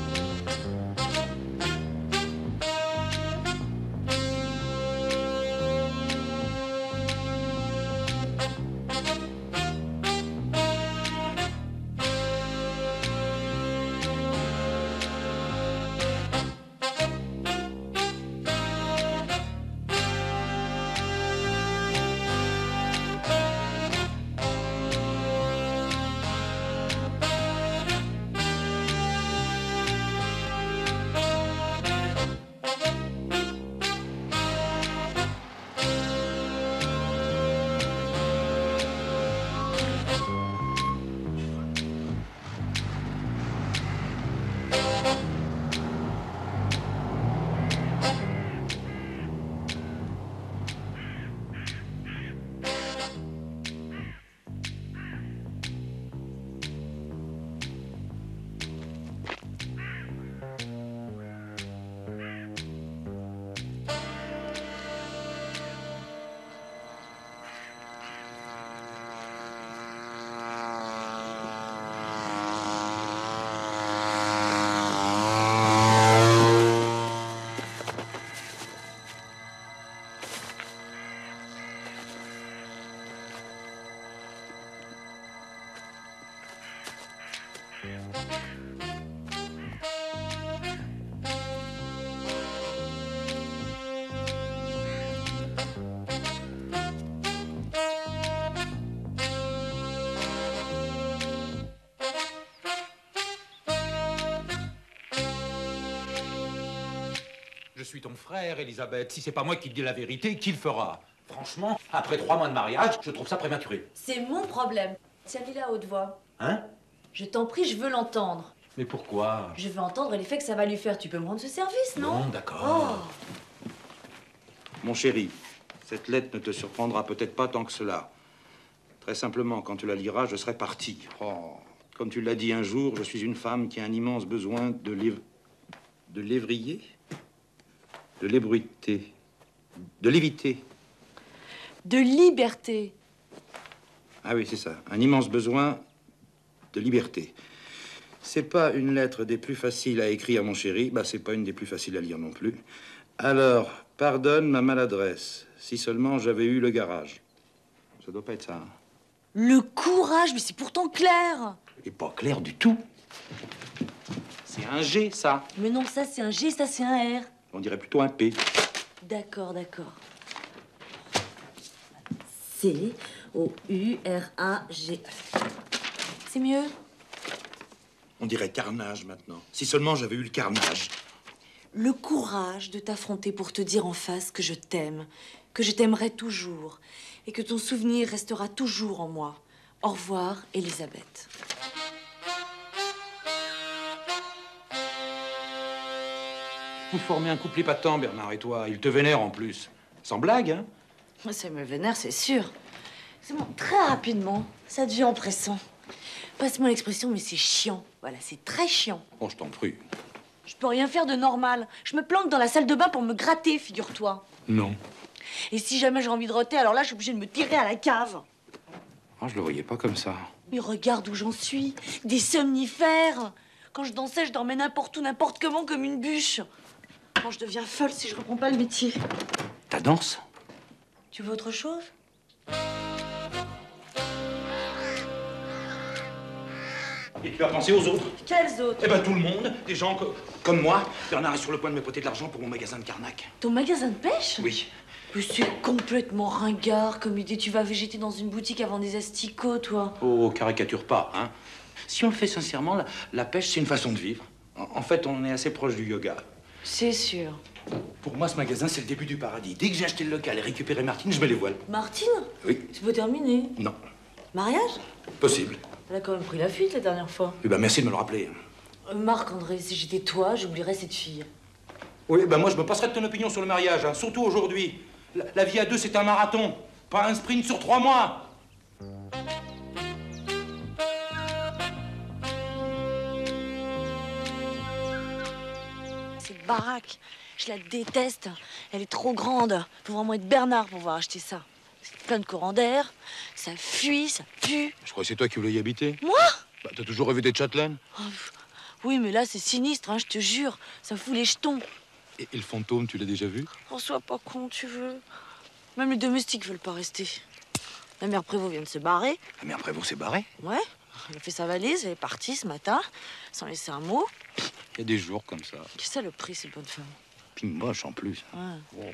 Je suis ton frère, Elisabeth. Si c'est pas moi qui te dis la vérité, qui le fera? Franchement, après 3 mois de mariage, je trouve ça prématuré. C'est mon problème. Tiens-lui à haute voix. Hein? Je t'en prie, je veux l'entendre. Mais pourquoi? Je veux entendre l'effet que ça va lui faire. Tu peux me rendre ce service, non? Non, d'accord. Oh. Mon chéri, cette lettre ne te surprendra peut-être pas tant que cela. Très simplement, quand tu la liras, je serai parti. Oh. Comme tu l'as dit un jour, je suis une femme qui a un immense besoin de lévrier? De l'ébruité. De léviter. De liberté. Ah oui, c'est ça. Un immense besoin de liberté. C'est pas une lettre des plus faciles à écrire, mon chéri. Bah, c'est pas une des plus faciles à lire non plus. Alors, pardonne ma maladresse. Si seulement j'avais eu le garage. Ça doit pas être ça, hein. Le courage, mais c'est pourtant clair. Et pas clair du tout. C'est un G, ça. Mais non, ça c'est un G, ça c'est un R. On dirait plutôt un P. D'accord, d'accord. C-O-U-R-A-G. C'est mieux? On dirait carnage maintenant. Si seulement j'avais eu le carnage. Le courage de t'affronter pour te dire en face que je t'aime, que je t'aimerai toujours, et que ton souvenir restera toujours en moi. Au revoir, Elisabeth. Vous formez un couple épatant, Bernard et toi. Il te vénère en plus. Sans blague, hein? Ça me vénère, c'est sûr. C'est bon, très rapidement, ça devient empressant. Passe-moi l'expression, mais c'est chiant. Voilà, c'est très chiant. Oh, je t'en prie. Je peux rien faire de normal. Je me planque dans la salle de bain pour me gratter, figure-toi. Non. Et si jamais j'ai envie de roter, alors là, je suis obligée de me tirer à la cave. Oh, je le voyais pas comme ça. Mais regarde où j'en suis. Des somnifères. Quand je dansais, je dormais n'importe où, n'importe comment, comme une bûche. Quand je deviens folle si je reprends pas le métier. Ta danse? Tu veux autre chose? Et tu as pensé aux autres? Quels autres? Eh ben tout le monde, des gens comme moi. Bernard est sur le point de me prêter de l'argent pour mon magasin de Carnac. Ton magasin de pêche? Oui. Mais c'est complètement ringard comme idée. Tu vas végéter dans une boutique avant des asticots, toi. Oh, caricature pas, hein. Si on le fait sincèrement, la pêche, c'est une façon de vivre. En fait, on est assez proche du yoga. C'est sûr. Pour moi, ce magasin, c'est le début du paradis. Dès que j'ai acheté le local et récupéré Martine, je mets les voiles. Martine? Oui. C'est pas terminé. Non. Mariage? Possible. Elle a quand même pris la fuite la dernière fois. Eh ben, merci de me le rappeler. Marc-André, si j'étais toi, j'oublierais cette fille. Oui, ben moi, je me passerais de ton opinion sur le mariage, hein, surtout aujourd'hui. La vie à deux, c'est un marathon, pas un sprint sur 3 mois. Cette baraque, je la déteste. Elle est trop grande. Faut vraiment être Bernard pour pouvoir acheter ça. C'est plein de courants d'air, ça fuit, ça pue. Je crois que c'est toi qui voulais y habiter. Moi? Bah, t'as toujours rêvé d'être châtelaine? Oh, Oui, mais là, c'est sinistre, hein, je te jure. Ça fout les jetons. Et le fantôme, tu l'as déjà vu? Oh, sois pas con, tu veux. Même les domestiques veulent pas rester. La mère Prévost vient de se barrer. La mère Prévost s'est barrée. Ouais. Elle a fait sa valise, elle est partie ce matin, sans laisser un mot. Il y a des jours comme ça. Qu'est-ce que ça le prix, cette bonne femme? Puis moche en plus. Ouais. Oh.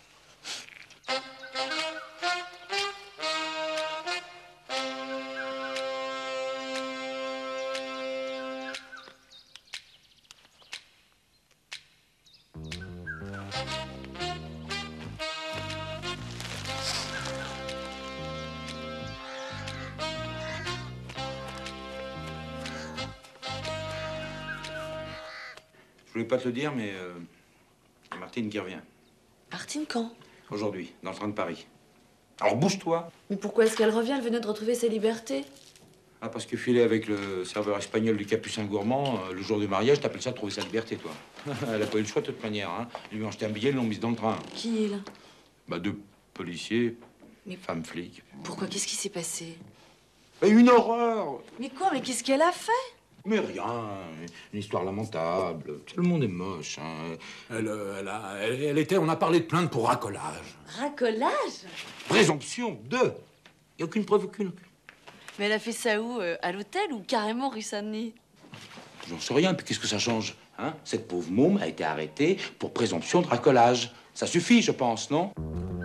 Je voulais pas te le dire, mais y a Martine qui revient. Martine, quand? Aujourd'hui, dans le train de Paris. Alors bouge-toi. Mais pourquoi est-ce qu'elle revient? Elle venait de retrouver sa liberté. Ah, parce que filer avec le serveur espagnol du Capucin Gourmand, le jour du mariage, t'appelles ça trouver sa liberté, toi. Elle a pas eu le choix de toute manière, hein. Ils lui ont acheté un billet, ils l'ont mise dans le train. Qui, il? Bah, deux policiers, Mais femmes flics. pourquoi? Qu'est-ce qui s'est passé? Bah, une horreur! Mais quoi? Mais qu'est-ce qu'elle a fait? Mais rien, une histoire lamentable. Tout le monde est moche, hein. Elle était, on a parlé de plainte pour racolage. Racolage? Présomption de. Y a aucune preuve, aucune. Mais elle a fait ça où? À l'hôtel ou carrément rue Saint-Denis? J'en sais rien, puis qu'est-ce que ça change, hein? Cette pauvre môme a été arrêtée pour présomption de racolage. Ça suffit, je pense, non?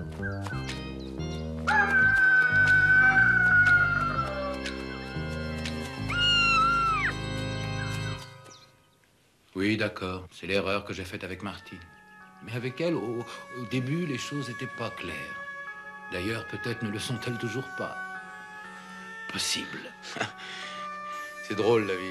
Oui, d'accord. C'est l'erreur que j'ai faite avec Martine. Mais avec elle, au début, les choses n'étaient pas claires. D'ailleurs, peut-être ne le sont-elles toujours pas. Possible. C'est drôle, la vie,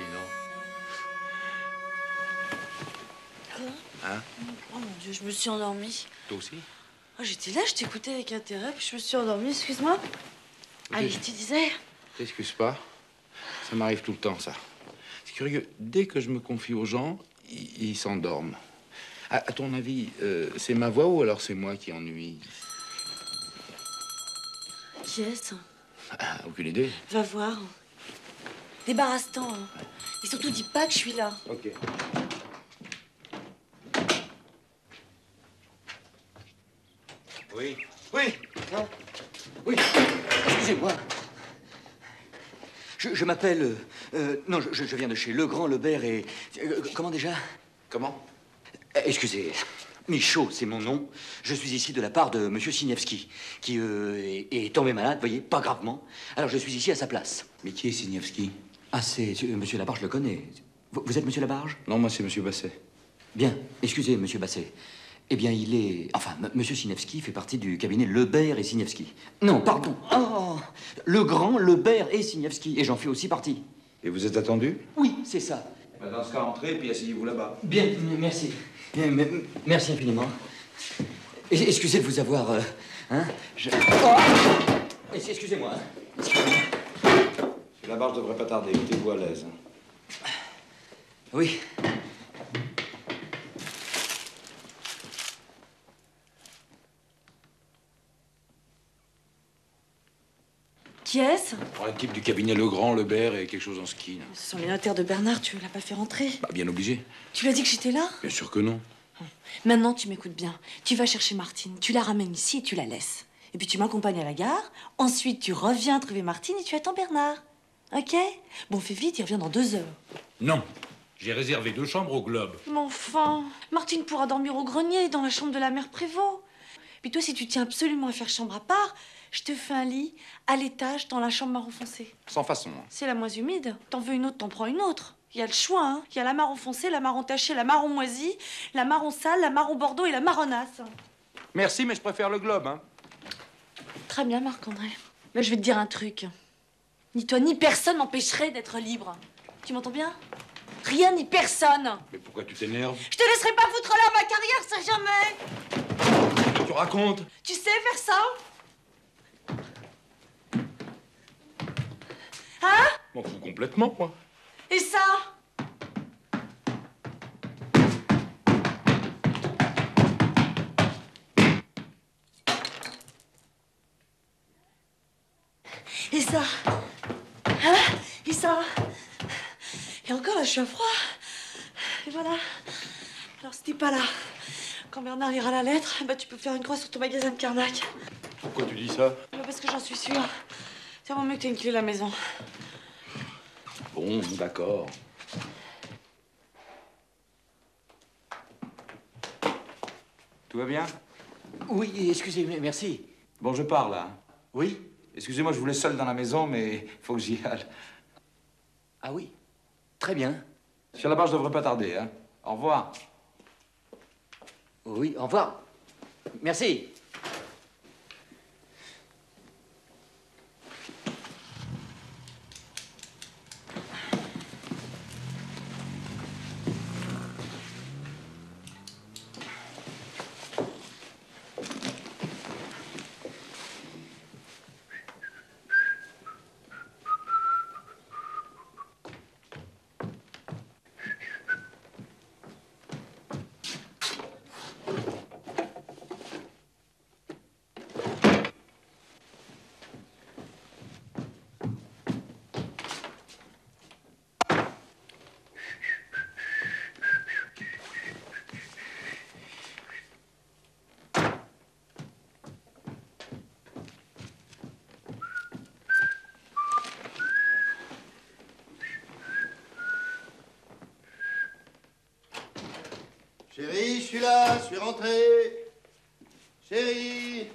non? Hein? Oh mon Dieu, je me suis endormie. Toi aussi? Oh, j'étais là, je t'écoutais avec intérêt, puis je me suis endormie, excuse-moi. Allez, tu disais? T'excuses pas. Ça m'arrive tout le temps, ça. C'est curieux. Dès que je me confie aux gens, ils s'endorment. À ton avis, c'est ma voix ou alors c'est moi qui ennuie? Qui est-ce? Ah, aucune idée. Va voir. Débarrasse-t'en, hein. Et surtout, dis pas que je suis là. Ok. Oui. Oui. Non. Oui. Excusez-moi. Je m'appelle... non, je viens de chez Legrand, Lebert et... comment déjà? Comment? Excusez. Michaud, c'est mon nom. Je suis ici de la part de Monsieur Siniewski, qui est tombé malade, voyez, pas gravement. Alors je suis ici à sa place. Mais qui est Siniewski? Ah, c'est... Monsieur Labarge, je le connais. Vous êtes Monsieur Labarge? Non, moi, c'est Monsieur Basset. Bien. Excusez, Monsieur Basset. Eh bien, il est... Enfin, Monsieur Siniewski fait partie du cabinet Lebert et Siniewski. Non, pardon. Oh, Legrand, Lebert et Siniewski. Et j'en fais aussi partie. Et vous êtes attendu? Oui, c'est ça. Bah, dans ce cas, entrez, puis asseyez-vous là-bas. Bien, merci. Bien, merci infiniment. Excusez de vous avoir... hein, Oh excusez-moi. Hein. La barge devrait pas tarder. Mettez-vous à l'aise. Oui. Qui est-ce? Un type du cabinet Legrand, Lebert et quelque chose en ski. Là. Ce sont les notaires de Bernard, tu l'as pas fait rentrer? Bah, bien obligé. Tu lui as dit que j'étais là? Bien sûr que non. Maintenant, tu m'écoutes bien. Tu vas chercher Martine, tu la ramènes ici et tu la laisses. Et puis tu m'accompagnes à la gare. Ensuite, tu reviens trouver Martine et tu attends Bernard. Ok? Bon, fais vite, il revient dans 2 heures. Non. J'ai réservé 2 chambres au Globe. Mais enfin, Martine pourra dormir au grenier, dans la chambre de la mère Prévost. Puis toi, si tu tiens absolument à faire chambre à part, je te fais un lit à l'étage dans la chambre marron foncé. Sans façon. Hein. C'est la moins humide. T'en veux une autre, t'en prends une autre. Il y a le choix, hein. Il y a la marron foncé, la marron tachée, la marron moisie, la marron sale, la marron bordeaux et la marronasse. Merci, mais je préfère le Globe, hein. Très bien, Marc-André. Mais je vais te dire un truc. Ni toi ni personne m'empêcherait d'être libre. Tu m'entends bien? Rien ni personne. Mais pourquoi tu t'énerves? Je te laisserai pas foutre là ma carrière, ça jamais. Tu racontes? Tu sais faire ça? Hein? M'en fous complètement, moi. Et ça? Et ça? Hein? Et ça? Et encore là, je suis à froid. Et voilà. Alors, si t'es pas là, quand Bernard lira la lettre, bah, tu peux faire une croix sur ton magasin de Carnac. Pourquoi tu dis ça? Bah, parce que j'en suis sûre. C'est vraiment mieux que t'aies une clé de la maison. Bon, d'accord. Tout va bien? Oui, excusez, merci. Bon, je pars, là. Oui? Excusez-moi, je vous laisse seul dans la maison, mais il faut que j'y aille. Ah oui. Très bien. Sur la barre, je devrais pas tarder, hein. Au revoir. Oui, au revoir. Merci. Chérie, je suis là, je suis rentré. Chérie.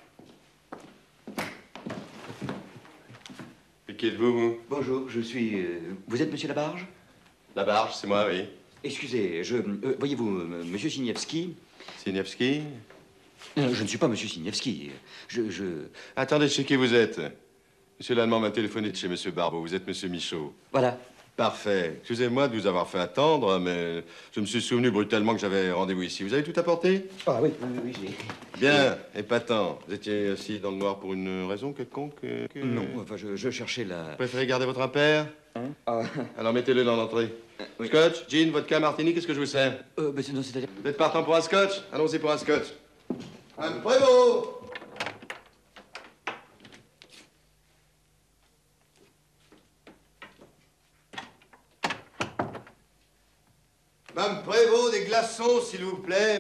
Et qui êtes-vous, vous? Bonjour, je suis... vous êtes Monsieur Labarge? La barge, c'est moi, oui. Excusez, voyez-vous, Monsieur Siniewski... Siniewski? Je ne suis pas Monsieur Siniewski. Attendez, chez qui vous êtes? Monsieur Lallemand m'a téléphoné de chez Monsieur Barbeau. Vous êtes Monsieur Michaud. Voilà. Parfait. Excusez-moi de vous avoir fait attendre, mais je me suis souvenu brutalement que j'avais rendez-vous ici. Vous avez tout apporté? Ah oui, oui, j'ai... Bien, épatant. Vous étiez aussi dans le noir pour une raison quelconque? Non, enfin, je cherchais la... Vous préférez garder votre impair? Ah, Alors mettez-le dans l'entrée. oui. Scotch, gin, vodka, martini, qu'est-ce que je vous sers? non, c'est-à-dire... Vous êtes partant pour un scotch? Allons-y pour un scotch. Madame Prévost. Madame Prévost, des glaçons, s'il vous plaît.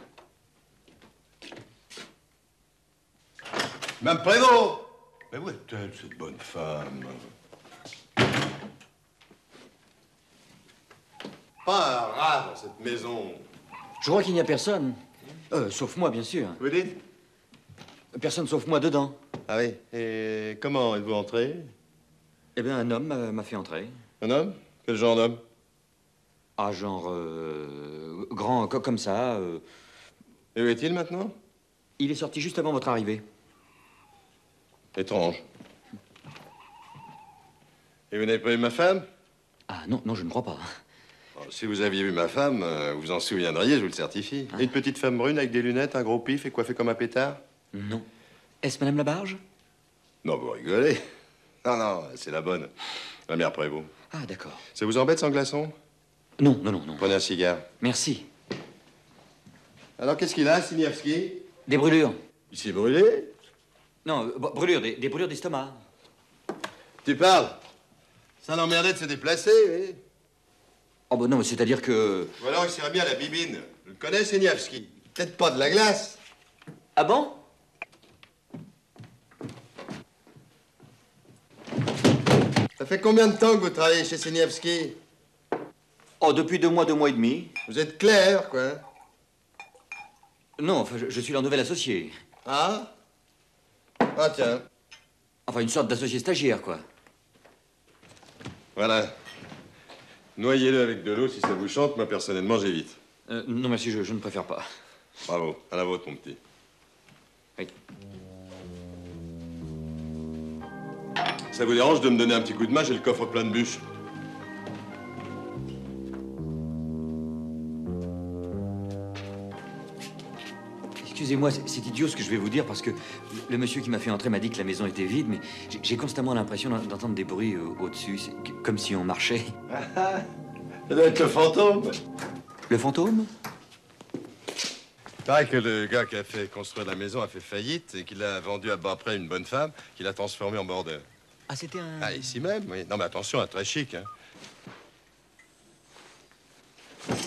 Madame Prévost. Mais où est-elle, cette bonne femme? Pas un rat dans cette maison. Je crois qu'il n'y a personne. Sauf moi, bien sûr. Vous dites? Personne sauf moi dedans. Ah oui. Et comment êtes-vous entré? Eh bien, un homme m'a fait entrer. Un homme? Quel genre d'homme? Ah, genre... grand, comme ça. Et où est-il maintenant? Il est sorti juste avant votre arrivée. Étrange. Et vous n'avez pas eu ma femme? Ah, non, non, je ne crois pas. Oh, si vous aviez vu ma femme, vous vous en souviendriez, je vous le certifie. Hein? Une petite femme brune avec des lunettes, un gros pif et coiffée comme un pétard? Non. Est-ce Madame Labarge? Non, vous rigolez. Non, non, c'est la bonne. La mère Prévost. Ah, d'accord. Ça vous embête sans glaçon? Non, non, non, non. Prenez un cigare. Merci. Alors, qu'est-ce qu'il a, Siniewski? Des brûlures. Il s'est brûlé? Non, brûlures, des brûlures d'estomac. Tu parles? Ça l'emmerdait de se déplacer, oui. Oh, bah non, c'est-à-dire que... Ou alors il s'est remis à la bibine. Je le connais, Siniewski. Peut-être pas de la glace. Ah bon? Ça fait combien de temps que vous travaillez chez Siniewski? Oh, depuis 2 mois et demi. Vous êtes clair, quoi. Non, enfin, je suis leur nouvel associé. Ah? Ah, tiens. Enfin, une sorte d'associé stagiaire, quoi. Voilà. Noyez-le avec de l'eau si ça vous chante. Moi, personnellement, j'évite. Non, merci, je ne préfère pas. Bravo. À la vôtre, mon petit. Oui. Ça vous dérange de me donner un petit coup de main? J'ai le coffre plein de bûches. Excusez-moi, c'est idiot ce que je vais vous dire parce que le monsieur qui m'a fait entrer m'a dit que la maison était vide, mais j'ai constamment l'impression d'entendre des bruits au-dessus, comme si on marchait. Ça doit être le fantôme. Le fantôme? Pareil que le gars qui a fait construire la maison a fait faillite et qu'il a vendu à bas près une bonne femme qu'il a transformée en bordel. Ah, c'était un... Ah, ici même, oui. Non, mais attention, très chic, hein.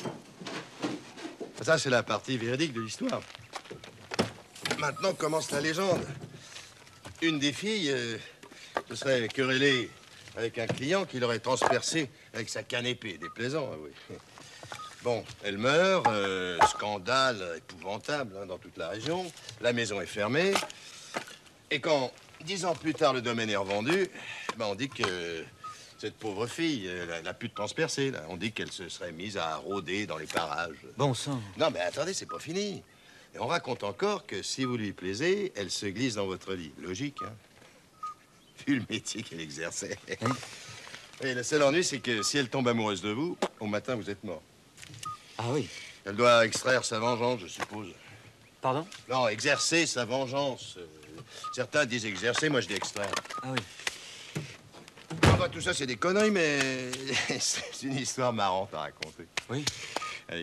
Ça, c'est la partie véridique de l'histoire. Maintenant commence la légende. Une des filles se serait querellée avec un client qui l'aurait transpercé avec sa canne épée. Déplaisant, hein, oui. Bon, elle meurt, scandale épouvantable hein, dans toute la région. La maison est fermée. Et quand, 10 ans plus tard, le domaine est revendu, ben on dit que cette pauvre fille, elle a pu de transpercer. Là. On dit qu'elle se serait mise à rôder dans les parages. Bon sang. Non, mais attendez, c'est pas fini. Et on raconte encore que si vous lui plaisez, elle se glisse dans votre lit. Logique, hein? Vu le métier qu'elle exerçait. Et le seul ennui, c'est que si elle tombe amoureuse de vous, au matin, vous êtes mort. Ah oui. Elle doit extraire sa vengeance, je suppose. Pardon? Non, exercer sa vengeance. Certains disent exercer, moi je dis extraire. Ah oui. Enfin, tout ça, c'est des conneries, mais c'est une histoire marrante à raconter. Oui. Allez.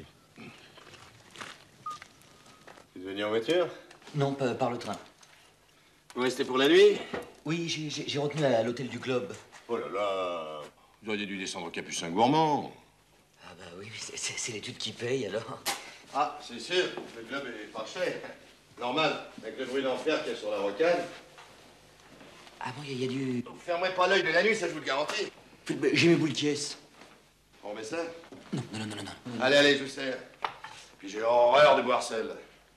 Vous êtes venu en voiture? Non, par le train. Vous restez pour la nuit? Oui, j'ai retenu à l'hôtel du Globe. Oh là là. Vous auriez dû descendre au Capucin Gourmand. Ah bah oui, c'est l'étude qui paye, alors. Ah, c'est sûr, le club est pas cher. Normal, avec le bruit d'enfer qu'il y a sur la rocade. Ah bon, il y a du... Vous fermerez pas l'œil de la nuit, ça je vous le garantis. J'ai mes boules qui est. On met ça? Non. Allez, allez, je vous sers. Puis j'ai horreur de boire seul.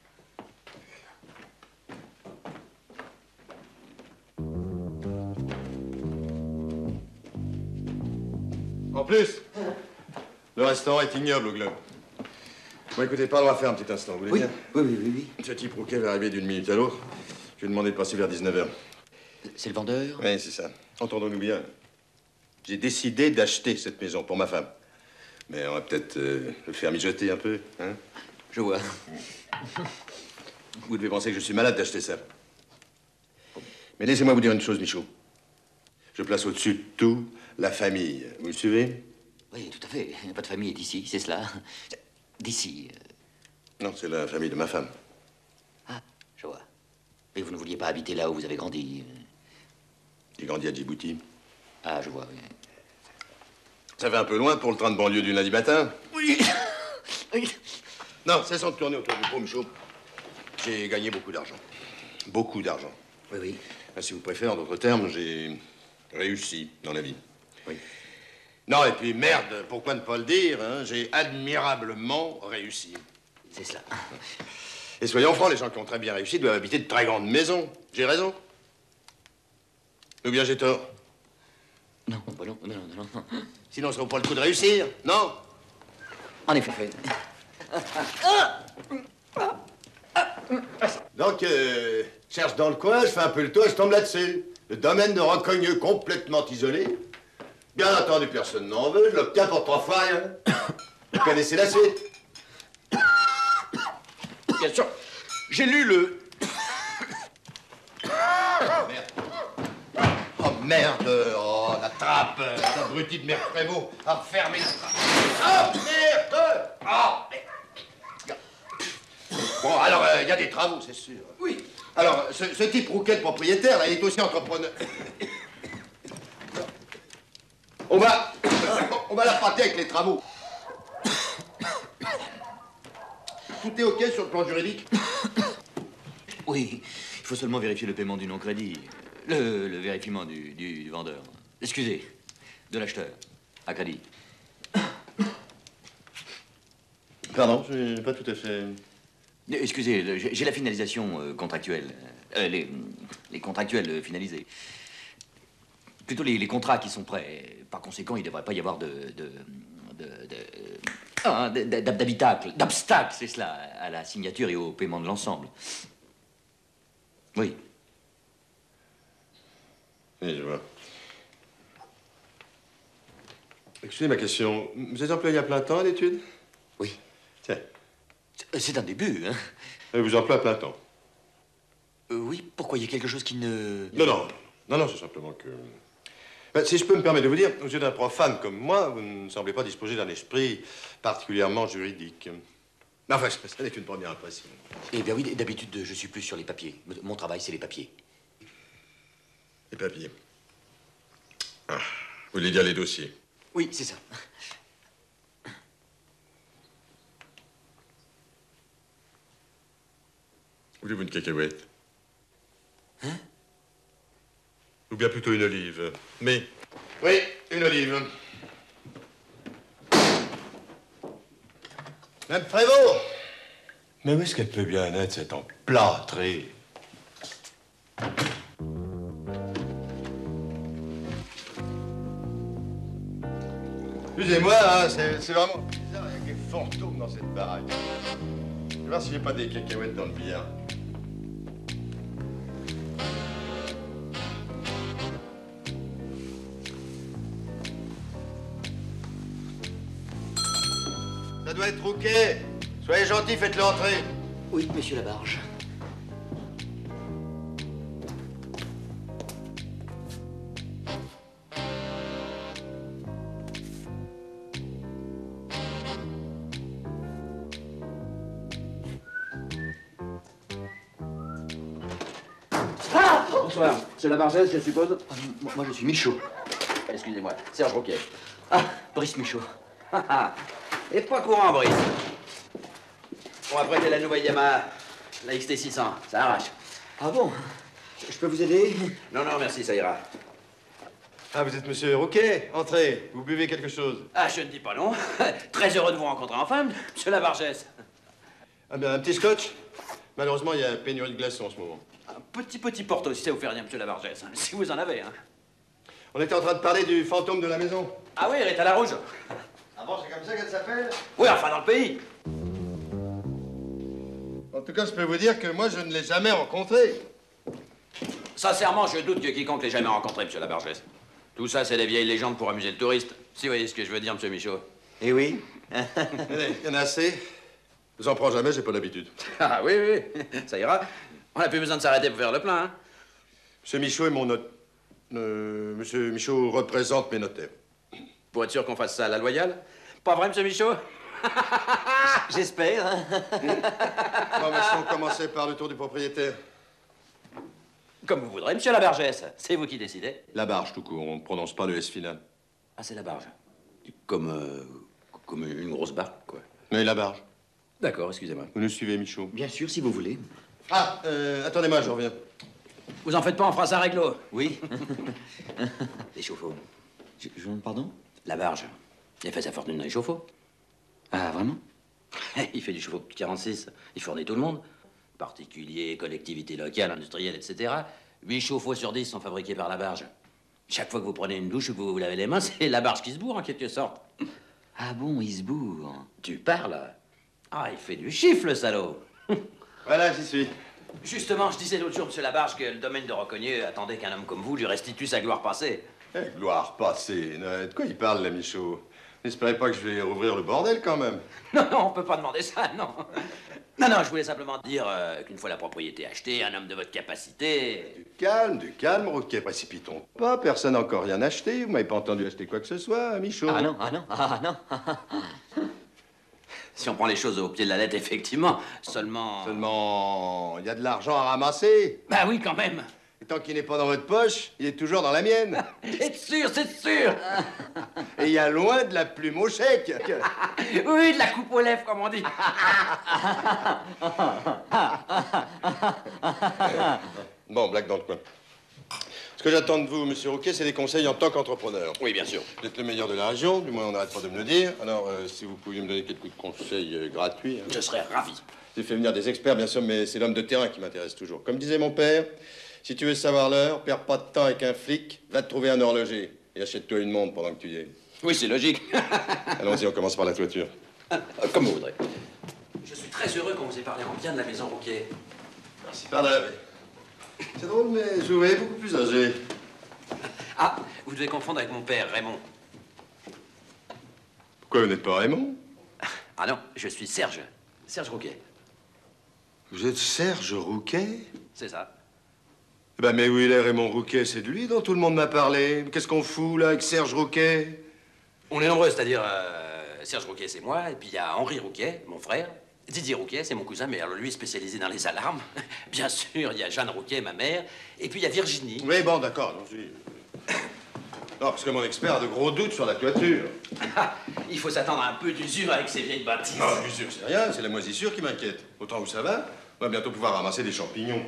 En plus, le restaurant est ignoble au Globe. Bon, écoutez, parlons à faire un petit instant, vous voulez bien? Oui. Ce type Rouquet va arriver d'une minute à l'autre. Je vais lui demander de passer vers 19h. C'est le vendeur? Oui, c'est ça. Entendons-nous bien. J'ai décidé d'acheter cette maison pour ma femme. Mais on va peut-être le faire mijoter un peu, hein? Je vois. Vous devez penser que je suis malade d'acheter ça. Mais laissez-moi vous dire une chose, Michaud. Je place au-dessus de tout la famille. Vous me suivez? Oui, tout à fait. Votre famille est d'ici, c'est cela. D'ici. Non, c'est la famille de ma femme. Ah, je vois. Et vous ne vouliez pas habiter là où vous avez grandi? J'ai grandi à Djibouti. Ah, je vois, oui. Ça fait un peu loin pour le train de banlieue du lundi matin. Oui. Oui. Non, cessons de tourner autour du pot, Michaud. J'ai gagné beaucoup d'argent. Beaucoup d'argent. Oui. Si vous préférez, en d'autres termes, j'ai réussi dans la vie. Oui. Non, et puis merde, pourquoi ne pas le dire, hein, j'ai admirablement réussi. C'est cela. Et soyons francs, les gens qui ont très bien réussi doivent habiter de très grandes maisons. J'ai raison? Ou bien j'ai tort? Non, bah non. Sinon, ça vaut pas le coup de réussir, non? En effet. Donc, cherche dans le coin, je fais un peu le tour et je tombe là-dessus. Le domaine de Rocogneux complètement isolé. Bien entendu, personne n'en veut. Je l'obtiens pour 3 fois rien. Vous connaissez la suite? Bien sûr. J'ai lu le... Oh merde! Oh, la trappe! L'abruti de mère Prévost a refermé la trappe. Oh merde! Oh! Bon, alors, il y a des travaux, c'est sûr. Oui. Alors, ce type Rouquet, le propriétaire, là, il est aussi entrepreneur. On va la pâter avec les travaux. Tout est OK sur le plan juridique? Oui, il faut seulement vérifier le paiement du non-crédit. Le vérifiement du vendeur. Excusez, de l'acheteur, à crédit. Pardon, je n'ai pas tout à fait... Excusez, j'ai la finalisation contractuelle. Les contractuels finalisés. Plutôt les contrats qui sont prêts. Par conséquent, il ne devrait pas y avoir d'obstacle, c'est cela, à la signature et au paiement de l'ensemble. Oui. Oui, je vois. Excusez ma question. Vous êtes employé à plein temps à l'étude? Oui. Tiens. C'est un début, hein? Et vous employez à plein temps? Oui, pourquoi il y a quelque chose qui ne... Non, c'est simplement que... Ben, si je peux me permettre de vous dire, aux yeux d'un profane comme moi, vous ne semblez pas disposer d'un esprit particulièrement juridique. Enfin, ça n'est qu'une première impression. Eh bien oui, d'habitude, je suis plus sur les papiers. Mon travail, c'est les papiers. Les papiers. Ah, vous voulez dire les dossiers? Oui, c'est ça. Voulez-vous une cacahuète? Hein? Ou bien plutôt une olive. Mais... Oui, une olive. Madame Prévost! Mais où est-ce qu'elle peut bien être, cette emplâtrée? Excusez-moi, hein, c'est vraiment bizarre. Il y a des fantômes dans cette baraque. Je vais voir s'il n'y a pas des cacahuètes dans le billard. Ça doit être Rouquet. Soyez gentil, faites-le entrer. Oui, monsieur Labarge. Bonsoir. C'est la Bargesse, je suppose? Moi, je suis Michaud. Excusez-moi, Serge Rouquet. Ah, Brice Michaud. Et pas courant, Brice. On va prêter la nouvelle Yamaha, la XT600, ça arrache. Ah bon? Je peux vous aider? Non, non, merci, ça ira. Ah, vous êtes monsieur Rouquet? Entrez, vous buvez quelque chose? Ah, je ne dis pas non. Très heureux de vous rencontrer enfin, monsieur la Bargesse. Ah bien, un petit scotch? Malheureusement, il y a pénurie de glaçons en ce moment. Un petit porto, si ça vous fait rien, monsieur la Bargesse. Si vous en avez, hein. On était en train de parler du fantôme de la maison. Ah oui, Rita la Rouge. Ah bon, c'est comme ça qu'elle s'appelle? Oui, enfin, dans le pays. En tout cas, je peux vous dire que moi, je ne l'ai jamais rencontrée. Sincèrement, je doute que quiconque l'ait jamais rencontré, monsieur la Bargesse. Tout ça, c'est des vieilles légendes pour amuser le touriste. Si vous voyez ce que je veux dire, monsieur Michaud. Eh oui. Allez, il y en a assez. Je vous en prends jamais, j'ai pas l'habitude. Ah oui, oui, ça ira. On n'a plus besoin de s'arrêter pour faire le plein, hein. Monsieur Michaud est mon notaire. Monsieur Michaud représente mes notaires. Pour être sûr qu'on fasse ça à la loyale. Pas vrai, monsieur Michaud? J'espère. Bon, mais si on commençait par le tour du propriétaire. Comme vous voudrez, monsieur la Bargesse. C'est vous qui décidez. La barge, tout court. On ne prononce pas le S final. Ah, c'est la barge. Comme une grosse barque, quoi. Mais la barge. D'accord, excusez-moi. Vous nous suivez, Michaud? Bien sûr, si vous voulez. Ah, attendez-moi, je reviens. Vous en faites pas, on fera ça à réglo. Oui. Les chauffe-eau. Pardon? La barge. Il fait sa fortune dans les chauffe-eau. Ah, vraiment? Il fait du chauffe-eau de 46. Il fournit tout le monde. Particuliers, collectivités locales, industrielles, etc. 8 chauffe-eau sur 10 sont fabriqués par la barge. Chaque fois que vous prenez une douche ou que vous vous lavez les mains, c'est la barge qui se bourre, en quelque sorte. Ah bon, il se bourre. Tu parles? Ah, il fait du chiffre, le salaud. Voilà, j'y suis. Justement, je disais l'autre jour, monsieur Labarge, que le domaine de Rocogneux attendait qu'un homme comme vous lui restitue sa gloire passée. Eh, gloire passée. De quoi il parle, là, Michaud? N'espérez pas que je vais rouvrir le bordel, quand même. Non, non, on peut pas demander ça, non. Non, non, je voulais simplement dire qu'une fois la propriété achetée, un homme de votre capacité... Du calme, Rouquet. Précipitons pas. Personne n'a encore rien acheté. Vous m'avez pas entendu acheter quoi que ce soit, Michaud. Ah non. Si on prend les choses au pied de la lettre, effectivement, seulement... Seulement, il y a de l'argent à ramasser. Bah oui, quand même. Et tant qu'il n'est pas dans votre poche, il est toujours dans la mienne. C'est sûr, c'est sûr. Et il y a loin de la plume au chèque. Oui, de la coupe aux lèvres, comme on dit. Bon, blague dans le coin. Ce que j'attends de vous, monsieur Rouquet, c'est des conseils en tant qu'entrepreneur. Oui, bien sûr. Vous êtes le meilleur de la région, du moins on n'arrête pas de me le dire. Alors, si vous pouviez me donner quelques conseils gratuits. Hein. Je serais ravi. J'ai fait venir des experts, bien sûr, mais c'est l'homme de terrain qui m'intéresse toujours. Comme disait mon père, si tu veux savoir l'heure, perds pas de temps avec un flic, va te trouver un horloger et achète-toi une montre pendant que tu y es. Oui, c'est logique. Allons-y, on commence par la toiture. Comme vous voudrez. Je suis très heureux qu'on vous ait parlé en bien de la maison Rouquet. Merci, pardon. C'est drôle, mais je vous voyais beaucoup plus âgé. Ah, vous devez confondre avec mon père, Raymond. Pourquoi vous n'êtes pas Raymond? Ah non, je suis Serge. Serge Rouquet. Vous êtes Serge Rouquet? C'est ça. Eh ben, mais où il est, Raymond Rouquet? C'est de lui dont tout le monde m'a parlé. Qu'est-ce qu'on fout, là, avec Serge Rouquet? On est nombreux, c'est-à-dire Serge Rouquet, c'est moi, et puis il y a Henri Rouquet, mon frère. Didier Rouquet, c'est mon cousin, mais alors lui est spécialisé dans les alarmes. Bien sûr, il y a Jeanne Rouquet, ma mère, et puis il y a Virginie. Oui, bon, d'accord. Non, parce que mon expert a de gros doutes sur la toiture. Il faut s'attendre à un peu d'usure avec ces vieilles bâtisses. Non, l'usure, c'est rien, c'est la moisissure qui m'inquiète. Autant où ça va? On va bientôt pouvoir ramasser des champignons.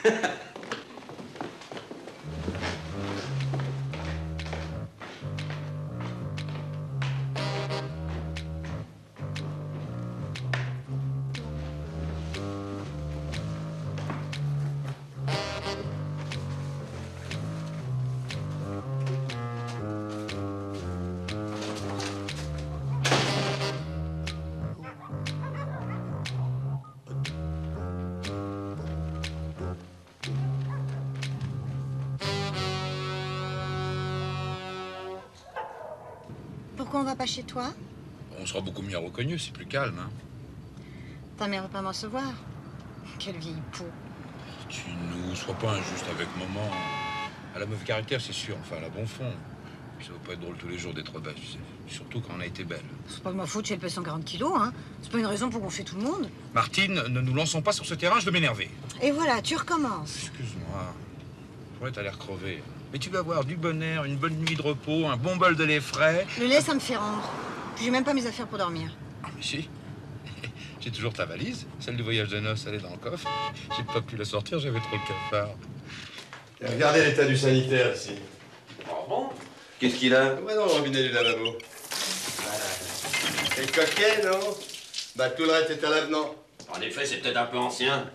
Pourquoi on va pas chez toi? On sera beaucoup mieux reconnu, c'est plus calme, hein. Ta mère veut pas m'en recevoir. Quelle vieille peau. Tu ne sois pas injuste avec maman. Elle a mauvais caractère, c'est sûr, enfin, elle a bon fond. Puis ça va pas être drôle tous les jours d'être belle, tu sais. Surtout quand on a été belle. C'est pas de ma faute si elle pèse 140 kilos, hein. C'est pas une raison pour gonfler tout le monde. Martine, ne nous lançons pas sur ce terrain, je vais m'énerver. Et voilà, tu recommences. Excuse-moi. Ouais, t'as l'air crevé. Mais tu vas avoir du bon air, une bonne nuit de repos, un bon bol de lait frais. Le lait, ça me fait rendre. J'ai même pas mes affaires pour dormir. Ah, mais si. J'ai toujours ta valise. Celle du voyage de noces, elle est dans le coffre. J'ai pas pu la sortir, j'avais trop le cafard. Regardez l'état du sanitaire ici. Oh bon? Qu'est-ce qu'il a? Ouais, dans le robinet du lavabo. C'est coquet, non? Bah, tout le reste est à l'avenant. En effet, c'est peut-être un peu ancien.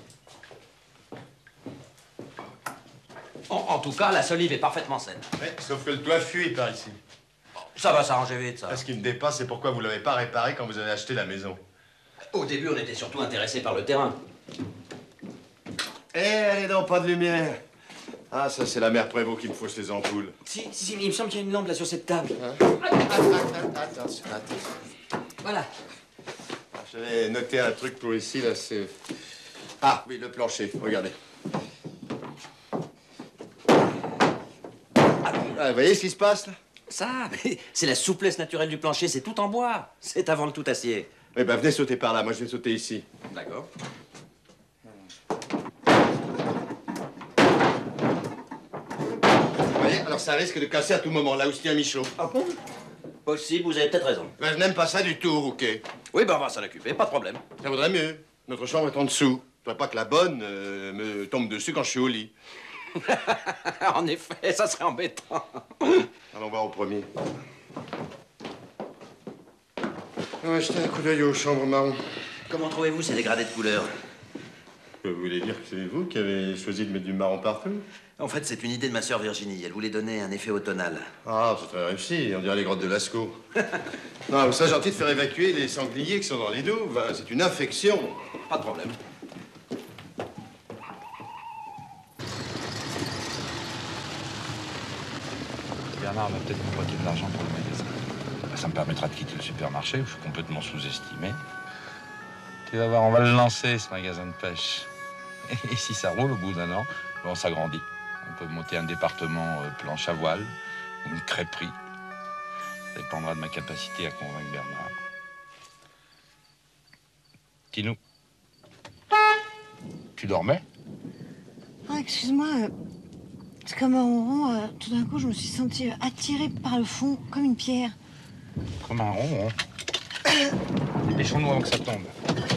En tout cas, la solive est parfaitement saine. Ouais, sauf que le toit fuit par ici. Ça va s'arranger vite, ça. Ce qui me dépasse, c'est pourquoi vous l'avez pas réparé quand vous avez acheté la maison. Au début, on était surtout intéressés par le terrain. Eh, allez donc, pas de lumière. Ah, ça, c'est la mère Prévost qui me fausse les ampoules. Si, il me semble qu'il y a une lampe là sur cette table. Attention. Voilà. J'avais noté un truc pour ici, là, c'est... Ah, oui, le plancher, regardez. Ah, vous voyez ce qui se passe, là? Ça, c'est la souplesse naturelle du plancher, c'est tout en bois. C'est avant le tout acier. Eh ben, venez sauter par là, moi je vais sauter ici. D'accord. Vous voyez, alors ça risque de casser à tout moment, là où se tient Michaud. Ah bon? Possible, vous avez peut-être raison. Ben, je n'aime pas ça du tout, Rouquet. Oui, ben on va s'en occuper, pas de problème. Ça vaudrait mieux. Notre chambre est en dessous. Je voudrais pas que la bonne me tombe dessus quand je suis au lit. En effet, ça serait embêtant. Allons voir au premier. On va jeter un coup d'œil aux chambres marron. Comment trouvez-vous ces dégradés de couleurs? Vous voulez dire que c'est vous qui avez choisi de mettre du marron partout? En fait, c'est une idée de ma sœur Virginie. Elle voulait donner un effet automnal. Ah, c'est très réussi. On dirait les grottes de Lascaux. Non, vous serez gentil de faire évacuer les sangliers qui sont dans les douves. Hein. C'est une infection. Pas de problème. Bernard va peut-être m'emprunter de l'argent pour le magasin. Ça me permettra de quitter le supermarché où je suis complètement sous-estimé. Tu vas voir, on va le lancer, ce magasin de pêche. Et si ça roule, au bout d'un an, on s'agrandit. On peut monter un département planche à voile, une crêperie. Ça dépendra de ma capacité à convaincre Bernard. Tinou, tu dormais? Ah, excuse-moi. C'est comme un ronron. Tout d'un coup, je me suis sentie attirée par le fond, comme une pierre. Comme un ronron. Dépêchons-nous avant que ça tombe.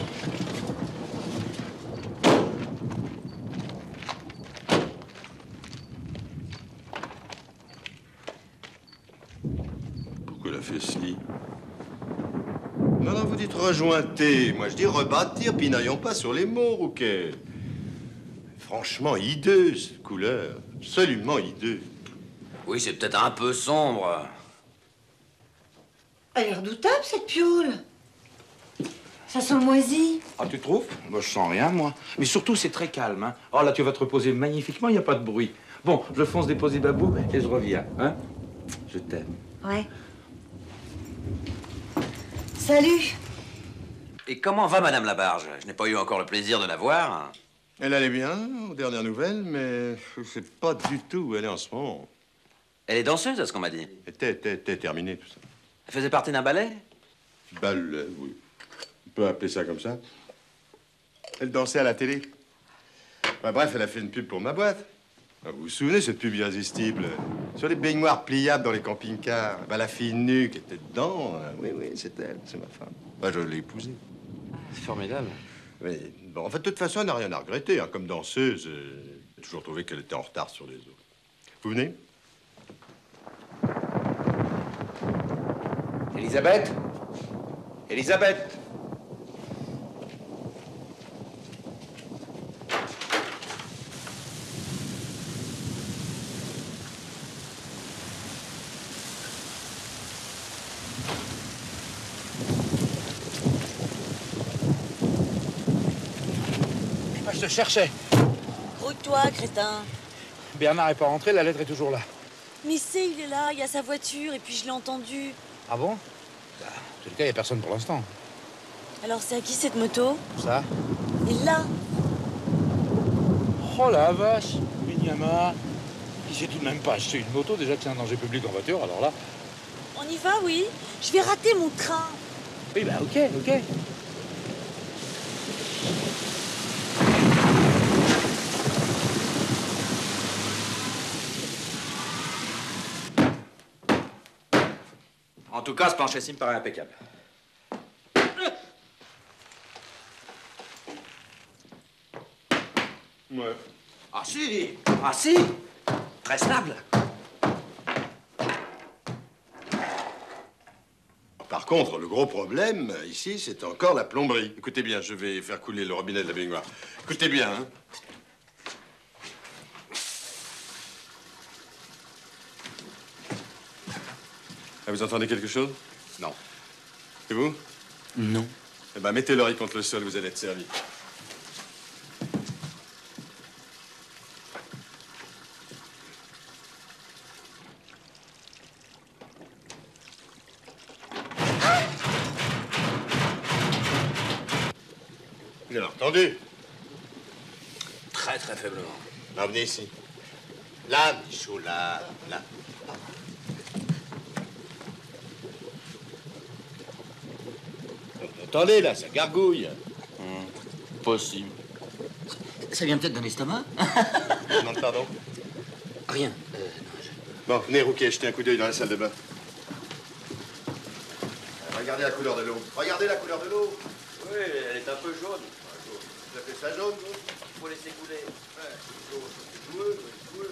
Pourquoi elle a fait ce lit? Non, vous dites rejointer. Moi, je dis rebâtir, puis n'ayons pas sur les mots, Rouquet. Franchement, hideuse, couleur. Absolument hideuse. Oui, c'est peut-être un peu sombre. Elle est redoutable, cette piole. Ça sent moisi. Ah, tu trouves? Moi, je sens rien, moi. Mais surtout, c'est très calme, hein. Oh, là, tu vas te reposer magnifiquement, il n'y a pas de bruit. Bon, je fonce déposer Babou et je reviens, hein. Je t'aime. Ouais. Salut. Et comment va Madame Labarge? Je n'ai pas eu encore le plaisir de la voir. Elle allait bien, aux dernières nouvelles, mais je sais pas du tout où elle est en ce moment. Elle est danseuse, à ce qu'on m'a dit. Était terminé, tout ça. Elle faisait partie d'un ballet? Ballet, oui. On peut appeler ça comme ça. Elle dansait à la télé. Bah, bref, elle a fait une pub pour ma boîte. Ah, vous vous souvenez, cette pub irrésistible? Sur les baignoires pliables dans les camping-cars. Bah, la fille nue qui était dedans, oui, c'est elle, c'est ma femme. Bah, je l'ai épousée. C'est formidable. Mais bon, en fait, de toute façon, elle n'a rien à regretter. Hein. Comme danseuse, j'ai toujours trouvé qu'elle était en retard sur les autres. Vous venez? Elisabeth? Elisabeth? Je te cherchais. Grouille-toi, crétin. Bernard est pas rentré, la lettre est toujours là. Mais c'est, il est là, il y a sa voiture, et puis je l'ai entendu. Ah bon? Bah, en tout cas, il n'y a personne pour l'instant. Alors c'est à qui cette moto? Ça? Et là? Oh la vache, Mignama. Il sait tout de même pas acheter une moto, déjà que c'est un danger public en voiture, alors là... On y va, oui. Je vais rater mon train. Oui, bah ok, ok. En tout cas, ce plancher-ci me paraît impeccable. Ouais. Ah si! Ah si! Très stable. Par contre, le gros problème, ici, c'est encore la plomberie. Écoutez bien, je vais faire couler le robinet de la baignoire. Écoutez bien, hein. Ah, vous entendez quelque chose? Non. Et vous? Non. Eh ben, mettez l'oreille contre le sol, vous allez être servi. Vous avez entendu? Très, très faiblement. Là, venez ici. Là, Michaud, là, là. Attendez, là, ça gargouille. Possible. Ça vient peut-être d'un estomac? Non, pardon. Rien. Bon, venez, Rouquet, jetez un coup d'œil dans la salle de bain. Regardez la couleur de l'eau. Regardez la couleur de l'eau. Oui, elle est un peu jaune. Vous appelez ça jaune, vous? Il faut laisser couler. Ouais, c'est joueux, joueux.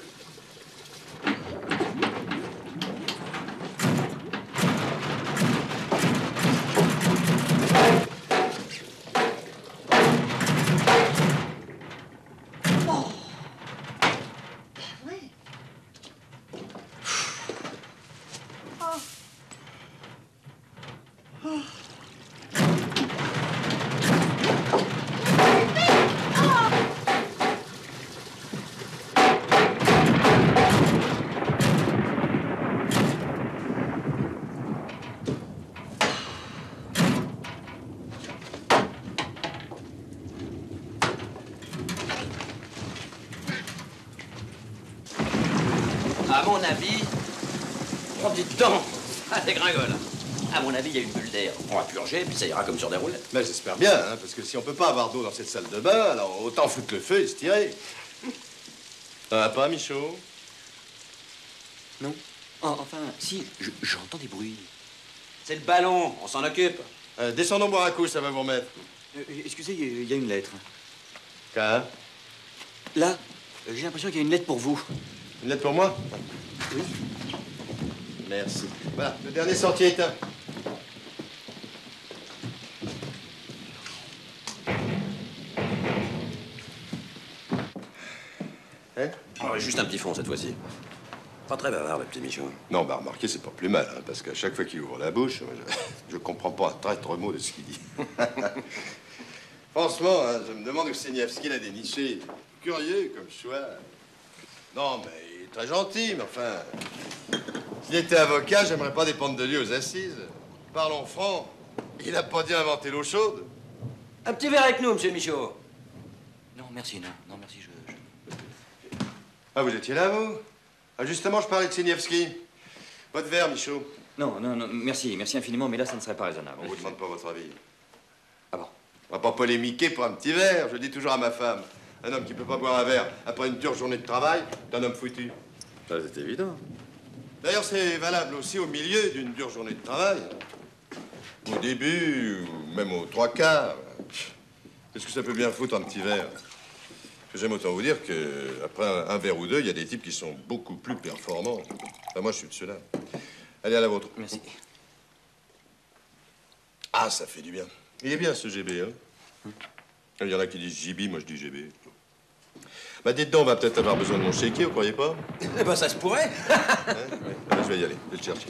À mon avis, on dit dedans, ça dégringole. À mon avis, il y a une bulle d'air. On va purger, puis ça ira comme sur des roulettes. Mais j'espère bien, hein, parce que si on peut pas avoir d'eau dans cette salle de bain, alors autant foutre le feu et se tirer. Ça va pas, Michaud? Non. Oh, enfin, si, j'entends des bruits. C'est le ballon, on s'en occupe. Descendons boire un coup, ça va vous remettre. Excusez, il y a une lettre. Qu'un? Là, j'ai l'impression qu'il y a une lettre pour vous. Une lettre pour moi? Oui. Merci. Voilà, le dernier sentier éteint. Hein? Oh, juste un petit fond cette fois-ci. Pas très bavard, le petit Michaud. Non, bah remarquez, c'est pas plus mal, hein, parce qu'à chaque fois qu'il ouvre la bouche, moi, je comprends pas un traître mot de ce qu'il dit. Franchement, hein, je me demande où Sinievski l'a déniché. Curieux comme choix. Non, mais il est très gentil, mais enfin... S'il était avocat, j'aimerais pas dépendre de lui aux assises. Parlons franc, il n'a pas dû inventer l'eau chaude. Un petit verre avec nous, monsieur Michaud. Non, merci, non, merci, Ah, vous étiez là, vous? Ah, justement, je parlais de Sinievski. Votre verre, Michaud. Non, merci infiniment, mais là, ça ne serait pas raisonnable. On vous demande pas votre avis. Ah bon? On va pas polémiquer pour un petit verre. Je le dis toujours à ma femme. Un homme qui peut pas boire un verre après une dure journée de travail, c'est un homme foutu. Ça, c'est évident. D'ailleurs, c'est valable aussi au milieu d'une dure journée de travail. Au début, ou même aux trois quarts. Qu'est-ce que ça peut bien foutre un petit verre? J'aime autant vous dire qu'après un verre ou deux, il y a des types qui sont beaucoup plus performants. Enfin, moi, je suis de ceux-là. Allez, à la vôtre. Merci. Ah, ça fait du bien. Il est bien, ce GB, hein? Il y en a qui disent JB, moi je dis GB. Bah, dites donc, on va peut-être avoir besoin de mon chéquier, vous croyez pas? Eh ben, ça se pourrait. Hein? Oui. Ah, je vais y aller, je vais le chercher.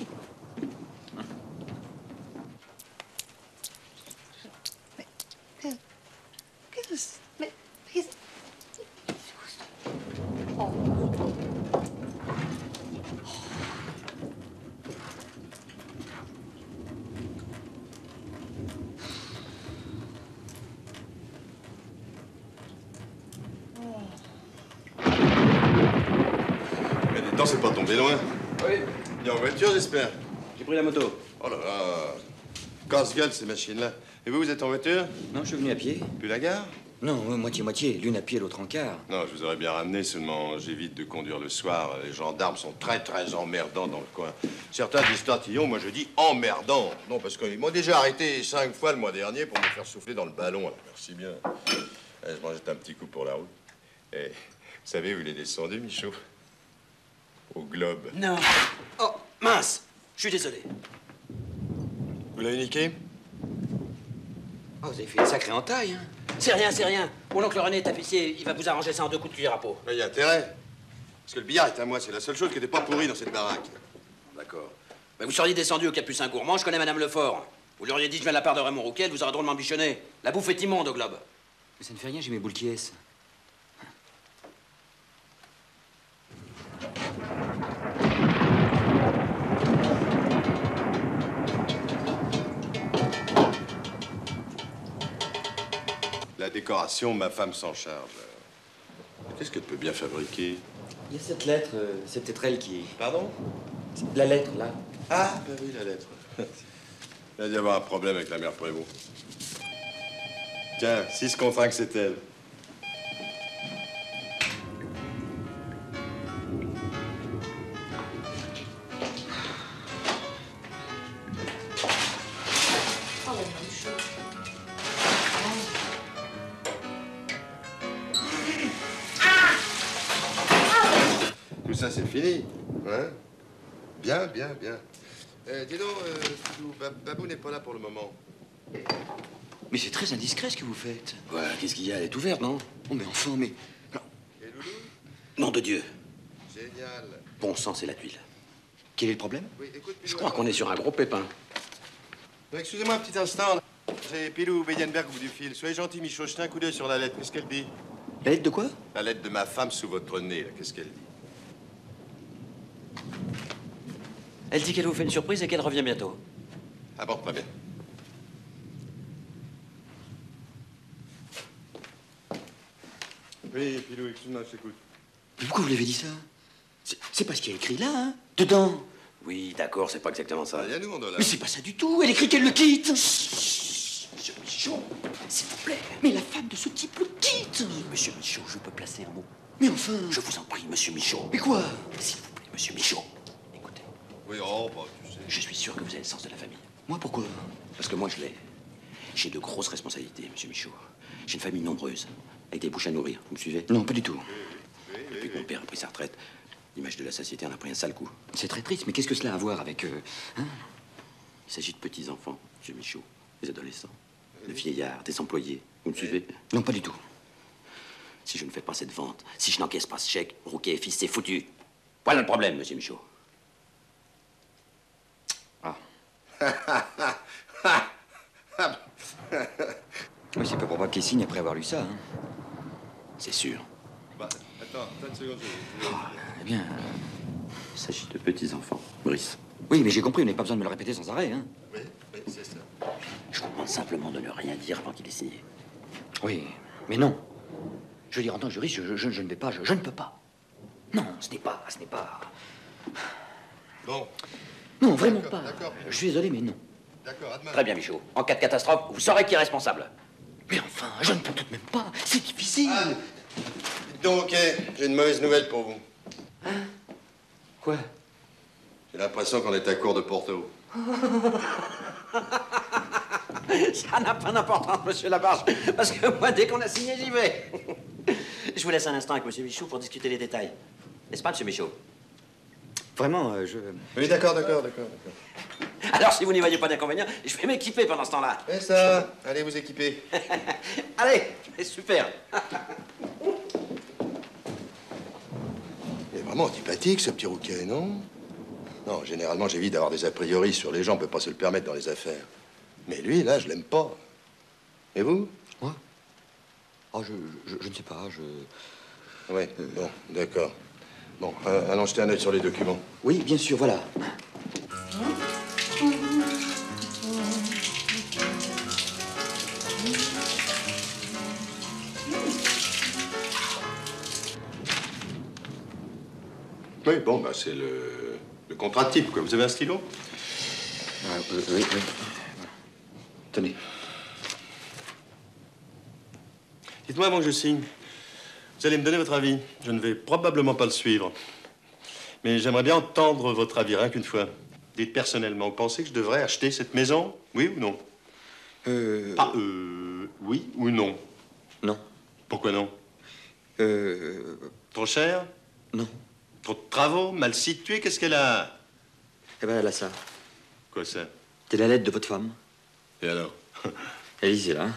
Mais dites donc, c'est pas tombé loin. Oui. Il est en voiture, j'espère. J'ai pris la moto. Oh là là. Casse-gueule, ces machines-là. Et vous êtes en voiture? Non, je suis venu à pied. Puis la gare? Non, moitié-moitié. L'une à pied, l'autre en car. Non, je vous aurais bien ramené, seulement j'évite de conduire le soir. Les gendarmes sont très, très emmerdants dans le coin. Certains disent tatillon, moi je dis emmerdant. Non, parce qu'ils m'ont déjà arrêté 5 fois le mois dernier pour me faire souffler dans le ballon. Alors, merci bien. Je m'en jette un petit coup pour la route. Et vous savez où il est descendu, Michaud? Au Globe. Non. Oh, mince. Je suis désolé. Vous l'avez niqué? Oh, vous avez fait une sacrée entaille, hein. C'est rien, c'est rien. Mon oncle René, tapissier, il va vous arranger ça en 2 coups de cuillère à peau. Là, il y a intérêt. Parce que le billard est à moi, c'est la seule chose qui n'était pas pourrie dans cette baraque. D'accord. Ben, vous seriez descendu au Capucin Gourmand, je connais Madame Lefort. Vous lui auriez dit, je viens de la part de Raymond Rouquet, elle vous aurait drôlement bichonné. La bouffe est immonde au Globe. Mais ça ne fait rien, j'ai mes boules qui est. La décoration, ma femme s'en charge. Qu'est-ce qu'elle peut bien fabriquer? Il y a cette lettre, c'est peut-être elle qui... Pardon? La lettre, là. Ah, ben oui, la lettre. Il va y avoir un problème avec la mère Prévost. Tiens, 6 contre 1 que c'est elle. Tout ça, c'est fini. Hein? Bien, bien, bien. Dis donc, Babou n'est pas là pour le moment. Mais c'est très indiscret ce que vous faites. Ouais, qu'est-ce qu'il y a? Elle est ouverte, non? Oh, mais enfin, mais... Et Loulou? Nom de Dieu. Génial. Bon sang, c'est la tuile. Quel est le problème? Oui, écoute, Je crois qu'on est sur un gros pépin. Excusez-moi un petit instant. C'est Pilou Beidenberg au bout du fil. Soyez gentil, Michaud, jetez un coup d'œil sur la lettre. Qu'est-ce qu'elle dit? La lettre de quoi? La lettre de ma femme sous votre nez, là. Qu'est-ce qu'elle dit? Elle dit qu'elle vous fait une surprise et qu'elle revient bientôt. Ah bon, très bien. Oui, Pilou, excuse-moi, je t'écoute. Mais pourquoi vous l'avez dit ça? C'est pas ce qu'il y a écrit là, hein? Dedans. Oui, d'accord, c'est pas exactement ça. Il y a nous, on doit là. Mais c'est pas ça du tout. Elle écrit qu'elle le quitte. Monsieur Michaud, s'il vous plaît. Mais la femme de ce type le quitte. Monsieur Michaud, je peux placer un mot. Mais enfin. Je vous en prie, monsieur Michaud. Mais quoi? S'il vous plaît, monsieur Michaud. Écoutez, Oui, oh, bah, tu sais. je suis sûr que vous avez le sens de la famille. Moi, pourquoi? Parce que moi, je l'ai. J'ai de grosses responsabilités, monsieur Michaud. J'ai une famille nombreuse, avec des bouches à nourrir. Vous me suivez? Non, pas du tout. Depuis que mon père a pris sa retraite, l'image de la société en a pris un sale coup. C'est très triste, mais qu'est-ce que cela a à voir avec... hein? Il s'agit de petits-enfants, monsieur Michaud, des adolescents, de vieillards, des employés. Vous me suivez? Non, pas du tout. Si je ne fais pas cette vente, si je n'encaisse pas ce chèque, Rouquet et fils, c'est foutu. Voilà le problème, monsieur Michaud. Ah. Oui, c'est pas probable qu'il signe après avoir lu ça, hein. C'est sûr. Bah, attends une seconde. Eh bien... Il s'agit de petits-enfants, Brice. Oui, mais j'ai compris, vous n'avez pas besoin de me le répéter sans arrêt, hein. Oui, oui, c'est ça. Je vous demande simplement de ne rien dire avant qu'il ait signé. Oui, mais non. Je veux dire, en tant que juriste, je ne vais pas, je ne peux pas. Non, ce n'est pas... Bon, Non, vraiment D'accord, pas. d'accord. Je suis désolé, mais non. d'accord, à demain. Très bien, Michaud. En cas de catastrophe, vous saurez qui est responsable. Mais enfin, je ne peux tout de même pas. C'est difficile. Ah, dites donc, j'ai une mauvaise nouvelle pour vous. Quoi? J'ai l'impression qu'on est à court de Porto. Ça n'a pas d'importance, monsieur Labarge, parce que moi, dès qu'on a signé, j'y vais. Je vous laisse un instant avec monsieur Michaud pour discuter les détails. N'est-ce pas, monsieur Michaud? Vraiment, je... Oui, d'accord. Alors, si vous n'y voyez pas d'inconvénient, je vais m'équiper pendant ce temps-là. Et ça, allez vous équiper. Allez, super. Il est vraiment antipathique, ce petit rouquet, non? Non, généralement, j'évite d'avoir des a priori sur les gens, on peut pas se le permettre dans les affaires. Mais lui, là, je l'aime pas. Et vous? Moi? Oh, je ne sais pas, Oui, bon, d'accord. Bon, allons jeter un œil sur les documents. Oui, bien sûr, voilà. Oui, bon, bah, c'est le contrat type, quoi. Vous avez un stylo? Oui. Tenez. Dites-moi avant que je signe. Vous allez me donner votre avis. Je ne vais probablement pas le suivre. Mais j'aimerais bien entendre votre avis, rien qu'une fois. Dites personnellement, vous pensez que je devrais acheter cette maison? Oui ou non? Oui ou non? Non. Pourquoi non? Trop cher? Non. Trop de travaux? Mal situé? Qu'est-ce qu'elle a? Eh ben, elle a ça. Quoi, ça? C'est la lettre de votre femme. Et alors? Lisez là.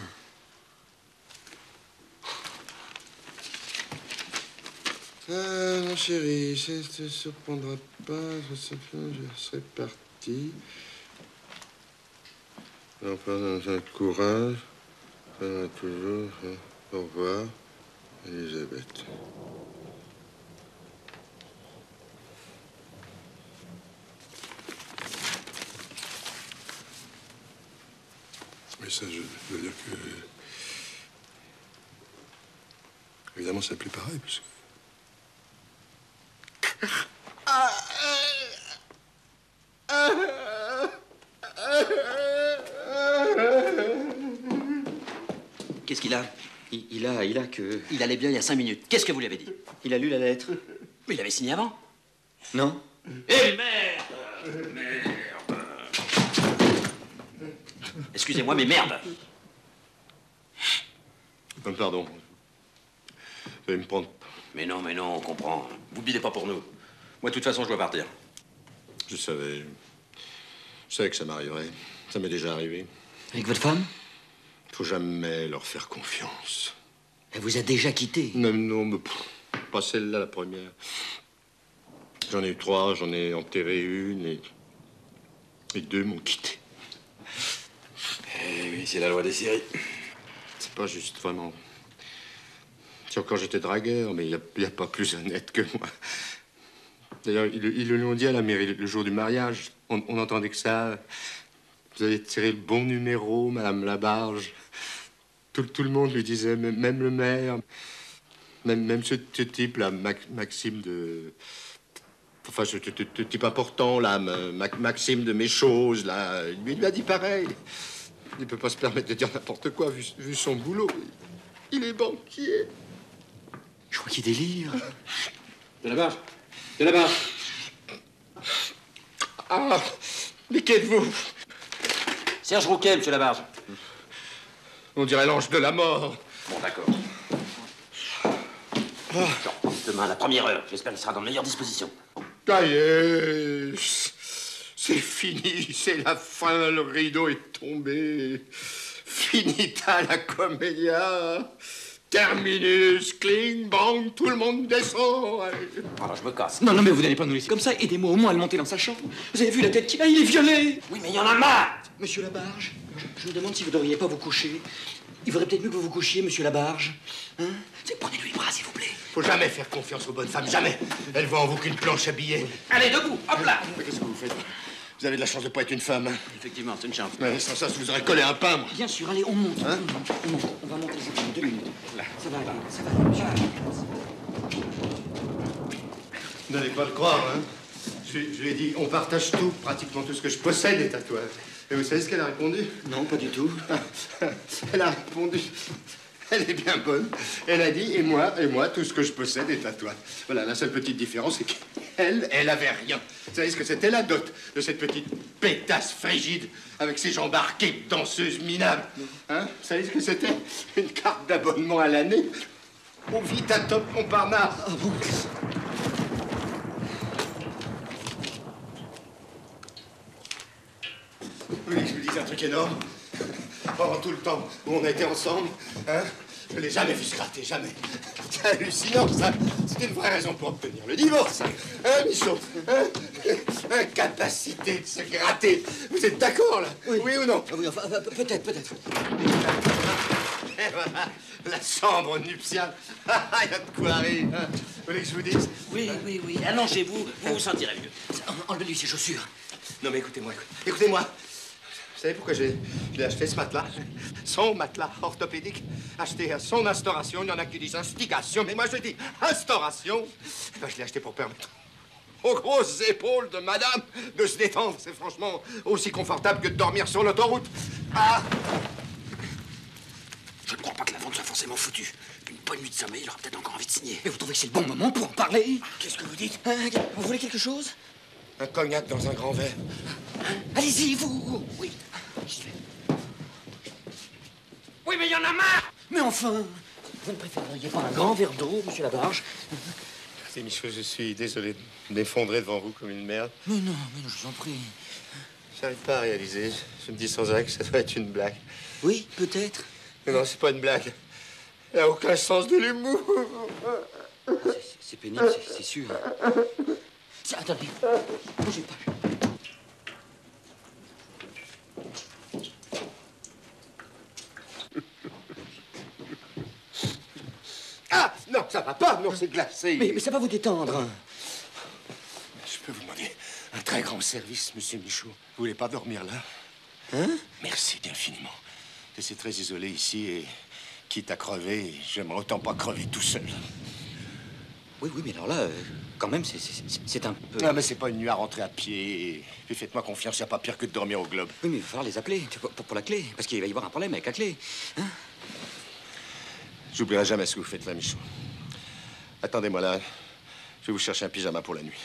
Mon chéri, ça ne te surprendra pas, je serai parti. Enfin, dans un courage, toujours, au revoir, Elisabeth. Mais ça, je veux dire que... Évidemment, ça n'est plus pareil, parce que... Qu'est-ce qu'il a? Il a que... Il allait bien il y a 5 minutes. Qu'est-ce que vous lui avez dit? Il a lu la lettre. Mais il avait signé avant. Non? Eh merde! Merde! Excusez-moi, mais merde! Pardon. Vous allez me prendre... Mais non, on comprend. Vous bidez pas pour nous. Moi, de toute façon, je dois partir. Je savais que ça m'arriverait. Ça m'est déjà arrivé. Avec votre femme? Faut jamais leur faire confiance. Elle vous a déjà quitté. Non, mais pas celle-là, la première. J'en ai eu 3, j'en ai enterré une et 2 m'ont quitté. Eh oui, c'est la loi des séries. C'est pas juste, vraiment. C'est encore j'étais dragueur, mais il n'y a pas plus honnête que moi. D'ailleurs, ils le l'ont dit à la mairie le jour du mariage. On entendait que ça. Vous avez tiré le bon numéro, Madame Labarge. Tout le monde lui disait, même le maire, même ce type-là, Maxime de... Enfin, ce type important, là, Maxime de mes choses, là, lui a dit pareil. Il ne peut pas se permettre de dire n'importe quoi, vu son boulot. Il est banquier. Je crois qu'il délire. De la barre. Ah, mais qui êtes-vous? Serge Rouquet, monsieur Labarge. On dirait l'ange de la mort. Bon, d'accord. Demain, à la première heure. J'espère qu'il sera dans de meilleures dispositions. Ça y est, c'est fini, c'est la fin, le rideau est tombé. Finita la commedia. Terminus, cling, bang, tout le monde descend. Alors, je me casse. Non, mais vous n'allez pas nous laisser comme ça. Aidez-moi au moins à le monter dans sa chambre. Vous avez vu la tête qu'il a? Il est violé. Oui, mais il y en a marre. Monsieur Labarge, je me demande si vous ne devriez pas vous coucher. Il vaudrait peut-être mieux que vous vous couchiez, monsieur Labarge. Hein? Prenez-lui le bras, s'il vous plaît. Faut jamais faire confiance aux bonnes femmes, jamais. Elles voient en vous qu'une planche à billets. Allez, debout, hop là. Mais qu'est-ce que vous faites? Vous avez de la chance de pas être une femme. Hein. Effectivement, c'est une chance. Mais sans ça, je vous aurais collé un pain, moi. Bien sûr, allez, on monte. Hein? On monte. On va monter, c'est en 2 minutes. Là. Ça va aller, ça va aller, monsieur. Vous n'allez pas le croire, hein. Je lui ai dit, on partage tout, pratiquement tout ce que je possède est à toi. Et vous savez ce qu'elle a répondu? Non, pas du tout. Elle a répondu, Elle est bien bonne. Elle a dit, et moi, tout ce que je possède est à toi. Voilà, la seule petite différence, c'est qu'elle, elle avait rien. Vous savez ce que c'était la dot de cette petite pétasse frigide avec ses jambes arquées de danseuse minable? Hein? Vous savez ce que c'était? Une carte d'abonnement à l'année au Vitatop Montparnasse. Ah bon? Oui, je vous dis un truc énorme. Pendant tout le temps où on était ensemble, hein, je l'ai jamais vu se gratter, jamais. C'est hallucinant, ça. C'était une vraie raison pour obtenir le divorce. Hein, Michaud? Hein? Incapacité de se gratter. Vous êtes d'accord, là? Oui ou non? Oui, enfin, peut-être. Et voilà, la chambre nuptiale. Il y a de quoi rire. Hein? Vous voulez que je vous dise? Oui. Allongez-vous, vous vous sentirez mieux. Enlevez-lui ses chaussures. Non, mais écoutez-moi. Vous savez pourquoi je l'ai acheté, ce matelas? Son matelas orthopédique, acheté à son instauration. Il y en a qui disent instigation, mais moi je dis instauration. Ben, je l'ai acheté pour permettre aux grosses épaules de madame de se détendre. C'est franchement aussi confortable que de dormir sur l'autoroute. Ah! Je ne crois pas que la vente soit forcément foutue. Une bonne nuit de sommeil, il aura peut-être encore envie de signer. Et vous trouvez que c'est le bon moment pour en parler? Qu'est-ce que vous dites? Vous voulez quelque chose? Un cognac dans un grand verre. Allez-y, vous! Oui, j'y vais. Oui, mais il y en a marre! Mais enfin, vous ne préféreriez pas un grand verre d'eau, monsieur Labarge? C'est Michaud, je suis désolé de m'effondrer devant vous comme une merde. Mais non, je vous en prie. J'arrive pas à réaliser. Je me dis sans arrêt que ça doit être une blague. Oui, peut-être. Mais non, c'est pas une blague. Il n'y a aucun sens de l'humour. C'est pénible, c'est sûr. Attendez, bougez pas. Ah! Non, ça va pas, non, c'est glacé. Mais ça va vous détendre. Je peux vous demander un très grand service, monsieur Michaud. Vous voulez pas dormir là? Hein? Merci infiniment. C'est très isolé ici et quitte à crever, j'aimerais autant pas crever tout seul. Oui, mais alors là, quand même, c'est un peu... Ah, mais c'est pas une nuit à rentrer à pied. Et faites-moi confiance, il n'y a pas pire que de dormir au globe. Oui, mais il va falloir les appeler pour la clé, parce qu'il va y avoir un problème avec la clé. Hein? J'oublierai jamais ce que vous faites là, Michaud. Attendez-moi là. Je vais vous chercher un pyjama pour la nuit.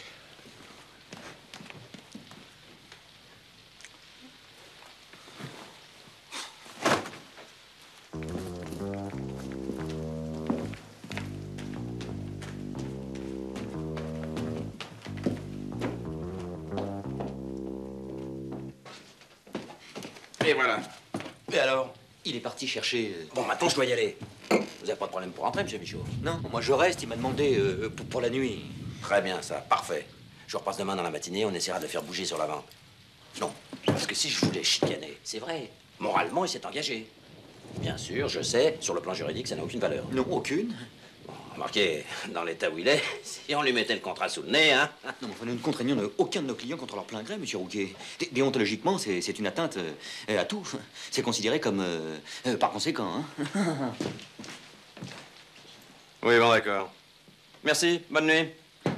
Et voilà. Et alors? Il est parti chercher... Bon, maintenant, je dois y aller. Vous n'avez pas de problème pour rentrer, monsieur Michaud? Non, moi je reste, il m'a demandé pour la nuit. Très bien, ça, parfait. Je repasse demain dans la matinée, on essaiera de le faire bouger sur la vente. Non, parce que si je voulais chicaner, c'est vrai, moralement, il s'est engagé. Bien sûr, je sais, sur le plan juridique, ça n'a aucune valeur. Non, aucune. Bon, remarquez, dans l'état où il est, si on lui mettait le contrat sous le nez, hein. Non, mais enfin, nous ne contraignons aucun de nos clients contre leur plein gré, monsieur Rouquet. Déontologiquement, c'est une atteinte à tout. C'est considéré comme par conséquent, hein. Oui, bon, d'accord. Merci, bonne nuit.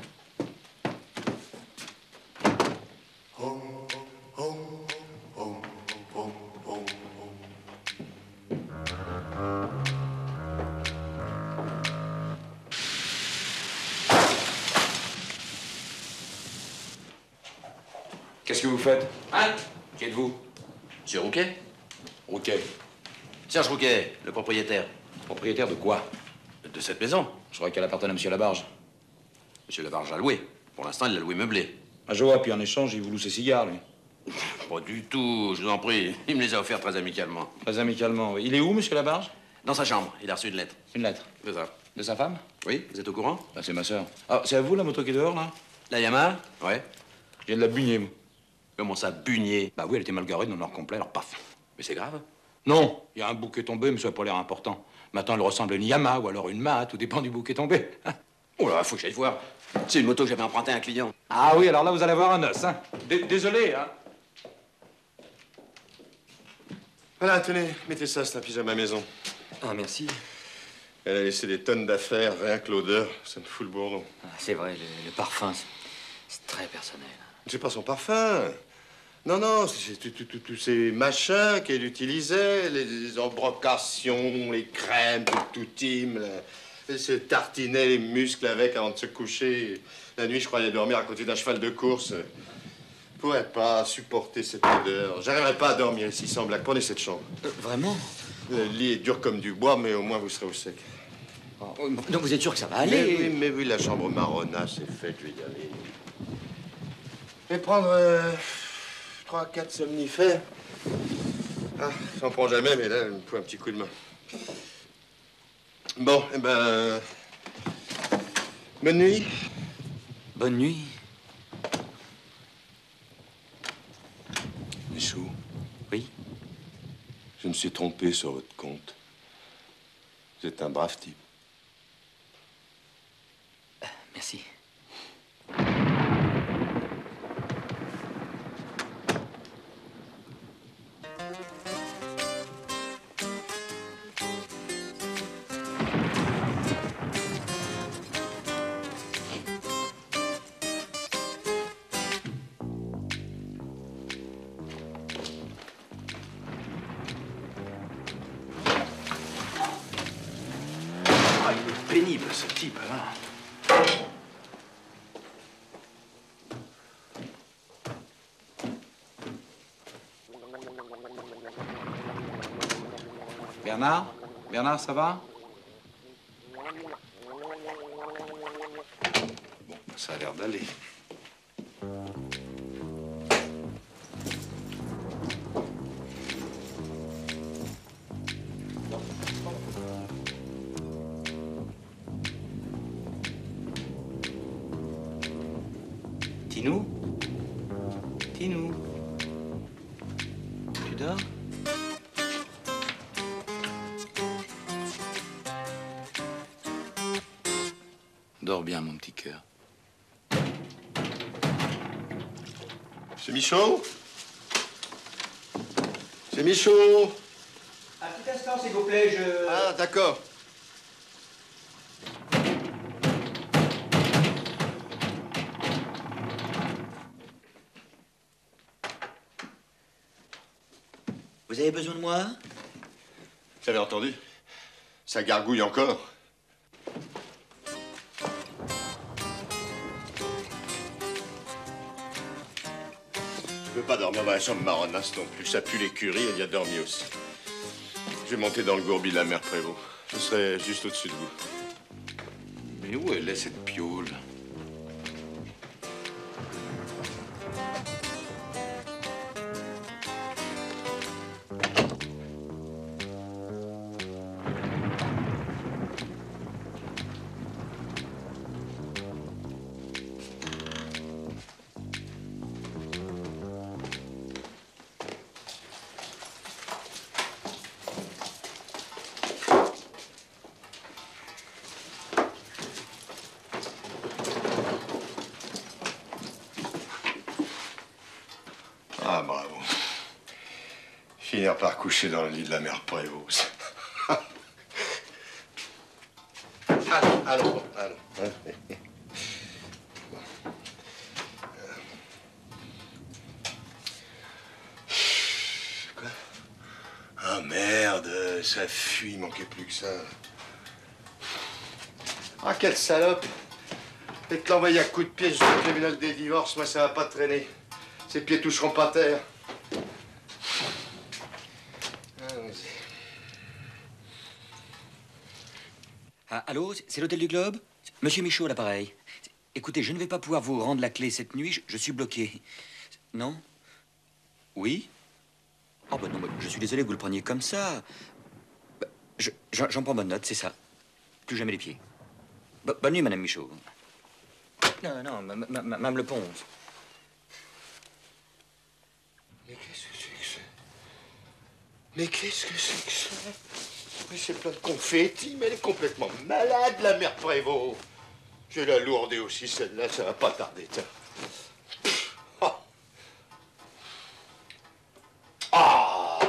Qu'est-ce que vous faites? Hein? Qui êtes-vous? Monsieur Rouquet? Rouquet. Serge Rouquet, le propriétaire. Propriétaire de quoi? De cette maison. Je crois qu'elle appartenait à Monsieur Labarge. Monsieur Labarge a loué. Pour l'instant, il l'a loué meublé. Ah, je vois, puis en échange, il vous loue ses cigares, lui. Pas du tout, je vous en prie. Il me les a offerts très amicalement. Très amicalement, oui. Il est où, Monsieur Labarge? Dans sa chambre, il a reçu une lettre. Une lettre. C'est ça. De sa femme? Oui, vous êtes au courant? Ah, c'est ma sœur. Ah, c'est à vous, la moto qui est dehors, là? La Yamaha? Ouais. Je viens de la bugner, moi. Comment ça, bugner? Bah oui, elle était mal garée dans leur complet, alors paf. Mais c'est grave. Non, il y a un bouquet tombé, mais ça n'a pas l'air important. Maintenant, elle ressemble à une Yamaha ou alors une Mahat, tout dépend du bouquet tombé. Oh là, faut que j'aille voir. C'est une moto que j'avais empruntée à un client. Ah oui, alors là, vous allez avoir un os, hein. Désolé, hein. Voilà, tenez, mettez ça, c'est un pyjama maison. Ah, merci. Elle a laissé des tonnes d'affaires, rien que l'odeur, ça me fout le bourdon. Ah, c'est vrai, le parfum, c'est très personnel. C'est pas son parfum. Non, non, c'est tous ces machins qu'elle utilisait, les embrocations, les crèmes, tout team. Elle se tartinait les muscles avec avant de se coucher. La nuit, je croyais dormir à côté d'un cheval de course. Je pourrais pas supporter cette odeur. J'arriverai pas à dormir ici sans blague. Prenez cette chambre. Vraiment? Le lit est dur comme du bois, mais au moins vous serez au sec. Oh, donc vous êtes sûr que ça va aller? Mais oui, la chambre marronna, c'est fait, je vais y aller. Je vais prendre 3-4 somnifères. Ah, j'en prends jamais, mais là, il me faut un petit coup de main. Bon, eh ben... bonne nuit. Bonne nuit. Michou. Oui? Je me suis trompé sur votre compte. Vous êtes un brave type. Merci. Ah, il est pénible, ce type, hein. Bernard? Bernard, ça va? Bon, ça a l'air d'aller. Tinou? Tinou? Tu dors? Dors bien, mon petit cœur. C'est Michaud? C'est Michaud? Un petit instant, s'il vous plaît, je... Ah, d'accord. Vous avez besoin de moi? Vous avez entendu? Ça gargouille encore. Je peux pas dormir dans la chambre marronasse non plus. Ça pue l'écurie, elle y a dormi aussi. Je vais monter dans le gourbi de la mère Prévost. Je serai juste au-dessus de vous. Mais où elle est, cette piole? Ah, bravo. Finir par coucher dans le lit de la mère Prévost. Allons. Quoi? Ah, merde, ça fuit, il manquait plus que ça. Ah, quelle salope! Dès que l'envoyer à coups de pied jusqu'au tribunal des divorces, moi, ça va pas traîner. Ses pieds toucheront pas terre. Ah, allô, c'est l'hôtel du Globe? Monsieur Michaud, à l'appareil. Écoutez, je ne vais pas pouvoir vous rendre la clé cette nuit, je suis bloqué. Non? Oui? Oh, ben non, je suis désolé que vous le preniez comme ça. Bah, j'en prends bonne note, c'est ça. Plus jamais les pieds. Bonne nuit, Madame Michaud. Non, Madame Le Ponce. Mais qu'est-ce que c'est que ça? Mais qu'est-ce que c'est que ça? Mais c'est plein de confettis, mais elle est complètement malade, la mère Prévost. Je vais la lourder aussi, celle-là, ça va pas tarder, tiens. Oh. Ah.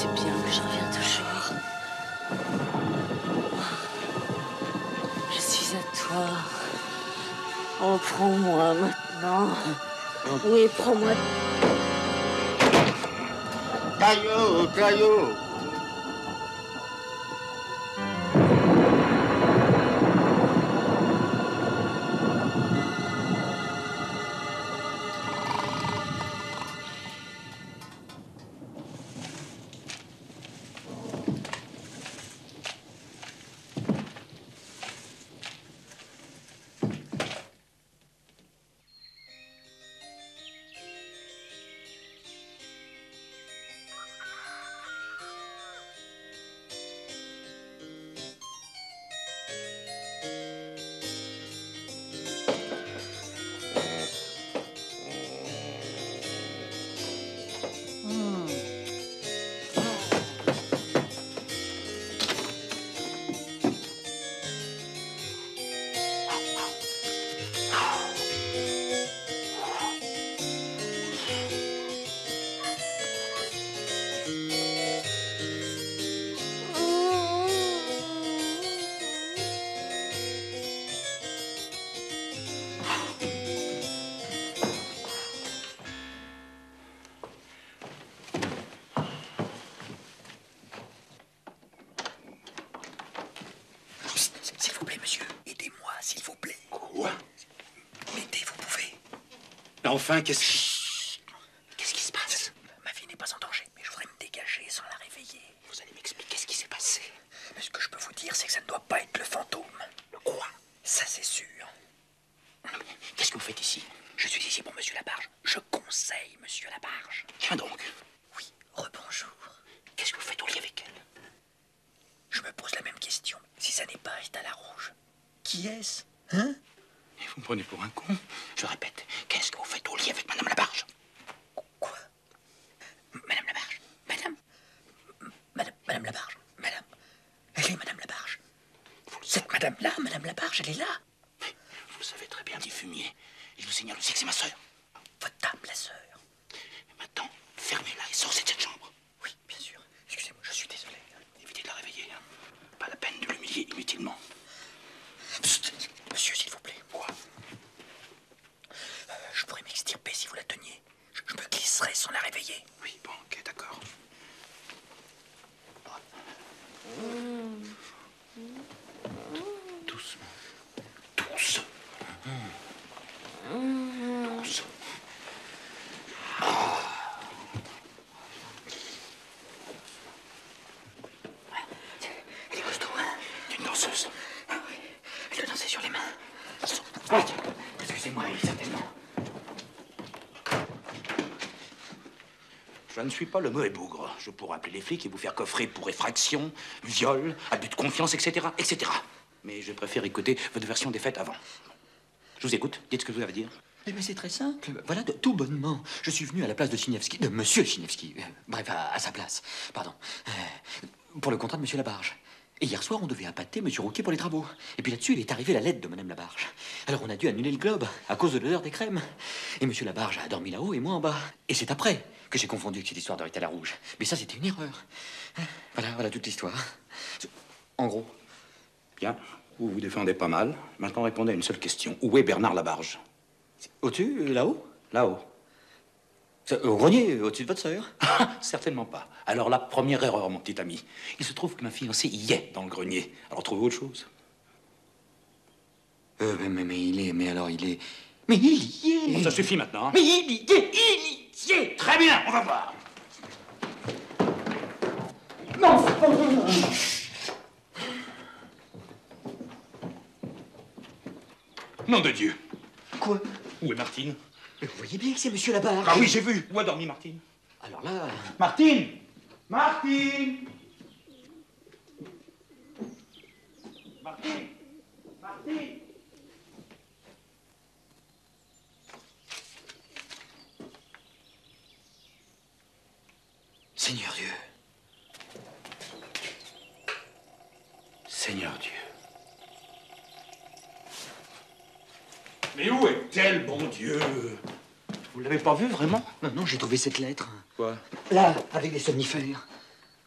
sais bien que je reviens toujours. Je suis à toi. Oh, prends-moi maintenant. Oui, prends-moi. Caillot, Caillot. S'il vous plaît, monsieur, aidez-moi, s'il vous plaît. Quoi? M'aider, vous pouvez. Mais enfin, qu'est-ce qui se passe? Ma vie n'est pas en danger, mais je voudrais me dégager sans la réveiller. Vous allez m'expliquer ce qui s'est passé. Mais ce que je peux vous dire, c'est que ça ne doit pas être le fantôme. Le quoi? Ça, c'est sûr. Qu'est-ce que vous faites ici? Je suis ici pour monsieur Labarge. Je conseille monsieur Labarge. Tiens donc. Oui, rebonjour. Qu'est-ce que vous faites au lit avec elle? Je me pose la même question. Si ça n'est pas Rita Larouge, qui est-ce? Hein? Et vous me prenez pour un con? Je répète, qu'est-ce que vous faites au lit avec Madame Labarge? Quoi? Madame Labarge? Madame Labarge? Madame? Elle est Madame Labarge? Cette madame-là, Madame Labarge, elle est là? Vous le savez très bien, dit Fumier. Et je vous signale aussi que c'est ma sœur. Votre dame, la sœur. Et maintenant, fermez-la et sortez de cette chambre. Oui, bien sûr. Excusez-moi, je suis désolé. Évitez de la réveiller. Hein. Pas la peine de l'humilier inutilement. Monsieur, s'il vous plaît. Quoi? Je pourrais m'extirper si vous la teniez. Je me glisserai sans la réveiller. Oui, bon, ok, d'accord. Doucement. Doucement. Doucement. Elle est costaud, hein? C'est une danseuse. Ah oui. Elle doit danser sur les mains. Excusez-moi, oui, certainement. Je ne suis pas le mauvais bougre. Je pourrais appeler les flics et vous faire coffrer pour effraction, viol, abus de confiance, etc., etc. Mais je préfère écouter votre version des faits avant. Je vous écoute. Dites ce que vous avez à dire. Eh bien, c'est très simple. Voilà, tout bonnement. Je suis venu à la place de Chinievski, de Monsieur Chinievski. Bref, à sa place. Pardon. Pour le contrat de Monsieur Labarge. Et hier soir, on devait appâter Monsieur Rouquet pour les travaux. Et puis là-dessus, il est arrivé la lettre de Madame Labarge. Alors on a dû annuler le globe à cause de l'odeur des crèmes. Et Monsieur Labarge a dormi là-haut et moi en bas. Et c'est après que j'ai confondu avec cette histoire de Rita Larouge. Mais ça, c'était une erreur. Voilà toute l'histoire. En gros. Bien, vous vous défendez pas mal. Maintenant, répondez à une seule question. Où est Bernard Labarge? Au-dessus, là-haut? Là-haut. Au grenier, au-dessus de votre sœur? Certainement pas. Alors, la première erreur, mon petit ami. Il se trouve que ma fiancée y est dans le grenier. Alors, trouvez autre chose. Mais il est... Mais alors, il est... Mais il y est! Bon, ça suffit maintenant. Hein. Mais il y est! Il y est! Très bien, on va voir. Non! Nom de Dieu. Quoi? Où est Martine? Mais vous voyez bien que c'est Monsieur Labarge. Ah oui, j'ai vu. Où a dormi Martine? Alors là... Martine! Martine! Martine! Martine! Seigneur Dieu. Seigneur Dieu. Mais où est-elle, bon Dieu? Vous l'avez pas vue, vraiment? Non, j'ai trouvé cette lettre. Quoi? Là, avec les somnifères.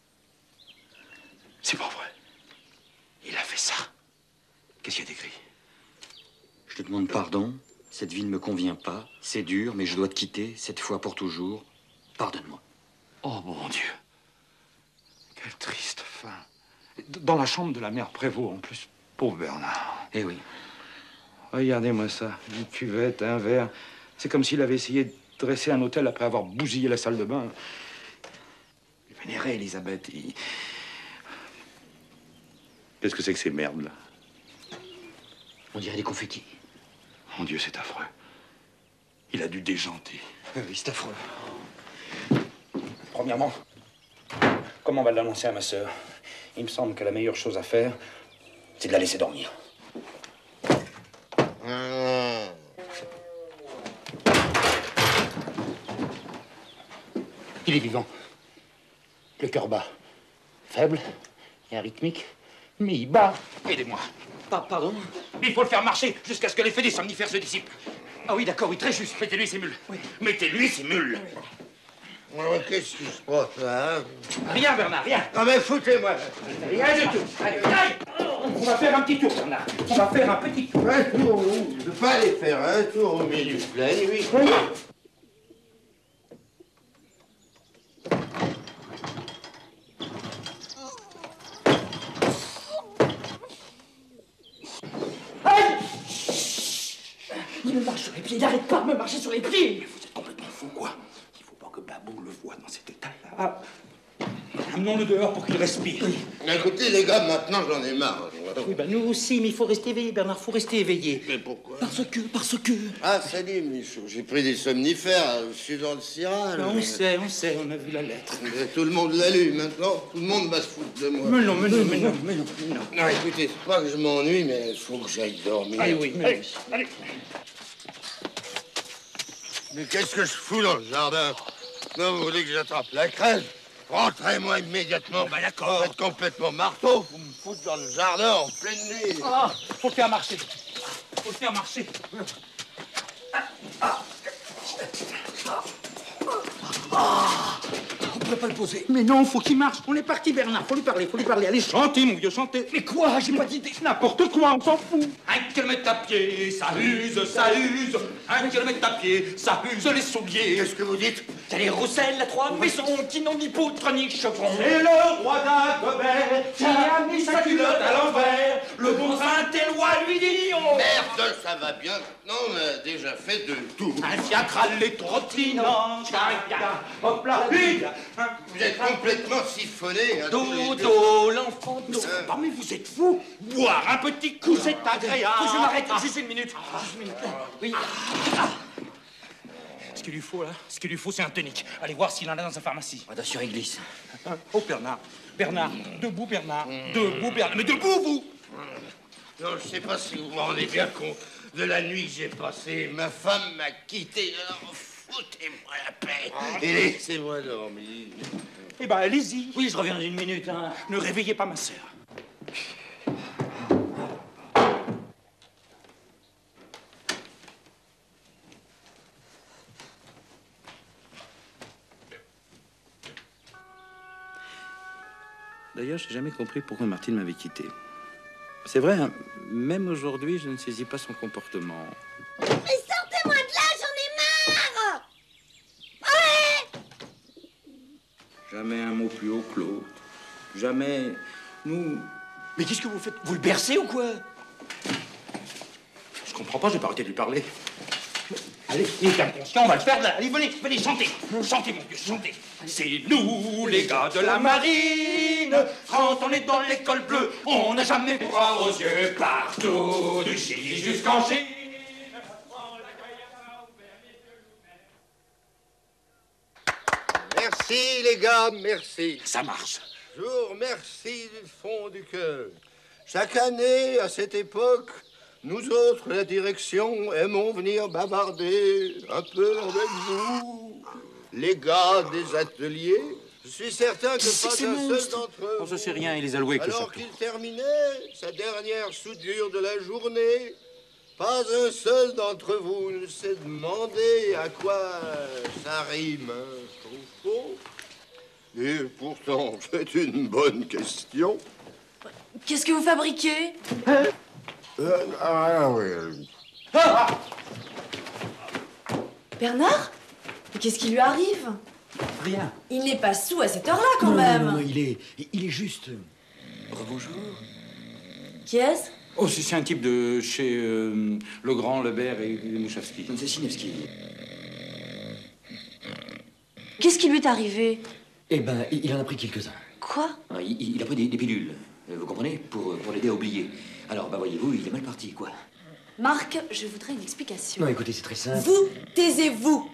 C'est pas vrai. Il a fait ça. Qu'est-ce qu'il y a d'écrit? Je te demande pardon. Cette vie ne me convient pas. C'est dur, mais je dois te quitter, cette fois pour toujours. Pardonne-moi. Oh, mon Dieu. Quelle triste fin. Dans la chambre de la mère Prévost, en plus. Pauvre Bernard. Eh oui. Regardez-moi ça. Une cuvette, un verre. C'est comme s'il avait essayé de dresser un hôtel après avoir bousillé la salle de bain. Il vénérait Elisabeth. Qu'est-ce que c'est que ces merdes, là? On dirait des confettis. Mon Dieu, c'est affreux. Il a dû déjanter. Oui, c'est affreux. Premièrement, comment on va l'annoncer à ma sœur? Il me semble que la meilleure chose à faire, c'est de la laisser dormir. Il est vivant. Le cœur bat. Faible et arythmique, mais il bat. Aidez-moi. Pardon? Il faut le faire marcher jusqu'à ce que l'effet des somnifères se dissipe. Ah oui, d'accord, oui, très juste. Mettez-lui ses mules. Oui. Mettez-lui ses mules. Qu'est-ce qui se passe, là, hein? Rien, Bernard, rien. Ah, mais foutez-moi. Rien du tout. Allez, allez. On va faire un petit tour, Bernard. On va faire un petit tour. Un tour où? Je peux pas aller faire un tour au milieu de la nuit. Il me marche sur les pieds, il n'arrête pas de me marcher sur les pieds. Vous êtes complètement fou, quoi. Il faut pas que Babou le voie dans cet état-là. Amenons-le dehors pour qu'il respire. Écoutez, les gars, maintenant, j'en ai marre. Oui, ben nous aussi, mais il faut rester éveillé, Bernard, faut rester éveillé. Mais pourquoi? Parce que... Ah, salut, Michou. J'ai pris des somnifères. Je suis dans le Ciral. On sait, on a vu la lettre. Mais tout le monde l'a lu, maintenant. Tout le monde va se foutre de moi. Mais non. Non, écoutez, c'est pas que je m'ennuie, mais il faut que j'aille dormir. Allez, oui, allez. Mais qu'est-ce que je fous dans le jardin? Non, vous voulez que j'attrape la crève? Rentrez-moi immédiatement. Bah d'accord. Vous êtes complètement marteau. Vous me foutez dans le jardin en pleine nuit. Ah, faut le faire marcher. Faut le faire marcher. On pourrait pas le poser. Mais non, faut qu'il marche. On est parti, Bernard. Faut lui parler. Allez, chantez, mon vieux, chantez. Mais quoi? J'ai pas d'idée. N'importe quoi, on s'en fout. 1 kilomètre à pied, ça use, ça use. 1 kilomètre à pied, ça use les souliers. Qu'est-ce que vous dites? T'as les Roussel, la trois maisons qui n'ont ni poutre ni chevron. C'est le roi d'Agobert qui a mis sa culotte à l'envers. Le bon Saint-Éloi lui dit oh. Merde, ça va bien. Non, on a déjà fait de tout. Un fiacre à les trottinants. Hop là, vite. Vous êtes complètement siphonné. Hein, tous les deux. Dodo, l'enfant de... Oh, mais vous êtes fous. Boire un petit coup, c'est agréable. Faut que je m'arrête, juste une minute. Oui. Ce qu'il lui faut, là, c'est un tonique. Allez voir s'il en a dans sa pharmacie. Attention, il glisse. Oh, Bernard. Debout, Bernard. Debout, Bernard. Mais debout, vous. Non, je sais pas si vous vous rendez bien compte de la nuit que j'ai passée. Ma femme m'a quitté. Alors, foutez-moi la paix. Et laissez-moi dormir. Eh ben, allez-y. Oui, je reviens dans une minute, hein. Ne réveillez pas ma sœur. D'ailleurs, j'ai jamais compris pourquoi Martine m'avait quitté. C'est vrai, hein, même aujourd'hui, je ne saisis pas son comportement. Mais sortez-moi de là, j'en ai marre! Ouais! Jamais un mot plus haut que l'autre. Jamais... Nous... Mais qu'est-ce que vous faites? Vous le bercez ou quoi? Je comprends pas, j'ai pas arrêté de lui parler. Allez, il est inconscient, on va le faire là. Allez, venez, chantez. Chantez, mon Dieu, chantez. C'est nous, les gars de la marine. Quand on est dans l'école bleue, on n'a jamais froid aux yeux. Partout, du Chili jusqu'en Chine. Merci, les gars, merci. Ça marche. Je vous remercie du fond du cœur. Chaque année, à cette époque, nous autres, la direction, aimons venir bavarder un peu avec vous, les gars des ateliers. Je suis certain que pas un seul d'entre eux. On se sait rien, il les a loués que le Alors château. qu'il terminait sa dernière soudure de la journée, pas un seul d'entre vous ne s'est demandé à quoi ça rime. Hein, je trouve faux. Et pourtant, c'est une bonne question. Qu'est-ce que vous fabriquez? Oui. Bernard? Mais qu'est-ce qui lui arrive? Rien. Il n'est pas soûl à cette heure-là, quand Non, même. non, il est juste... Rebonjour. Qui est-ce? Oh, c'est un type de chez Legrand, Lebert et Mouchavski. C'est Sinevski. Qu'est-ce qui lui est arrivé? Eh ben, il en a pris quelques-uns. Quoi? Ah, il a pris des pilules, vous comprenez, pour l'aider à oublier. Alors, bah voyez-vous, il est mal parti, quoi. Marc, je voudrais une explication. Non, écoutez, c'est très simple. Vous, taisez-vous.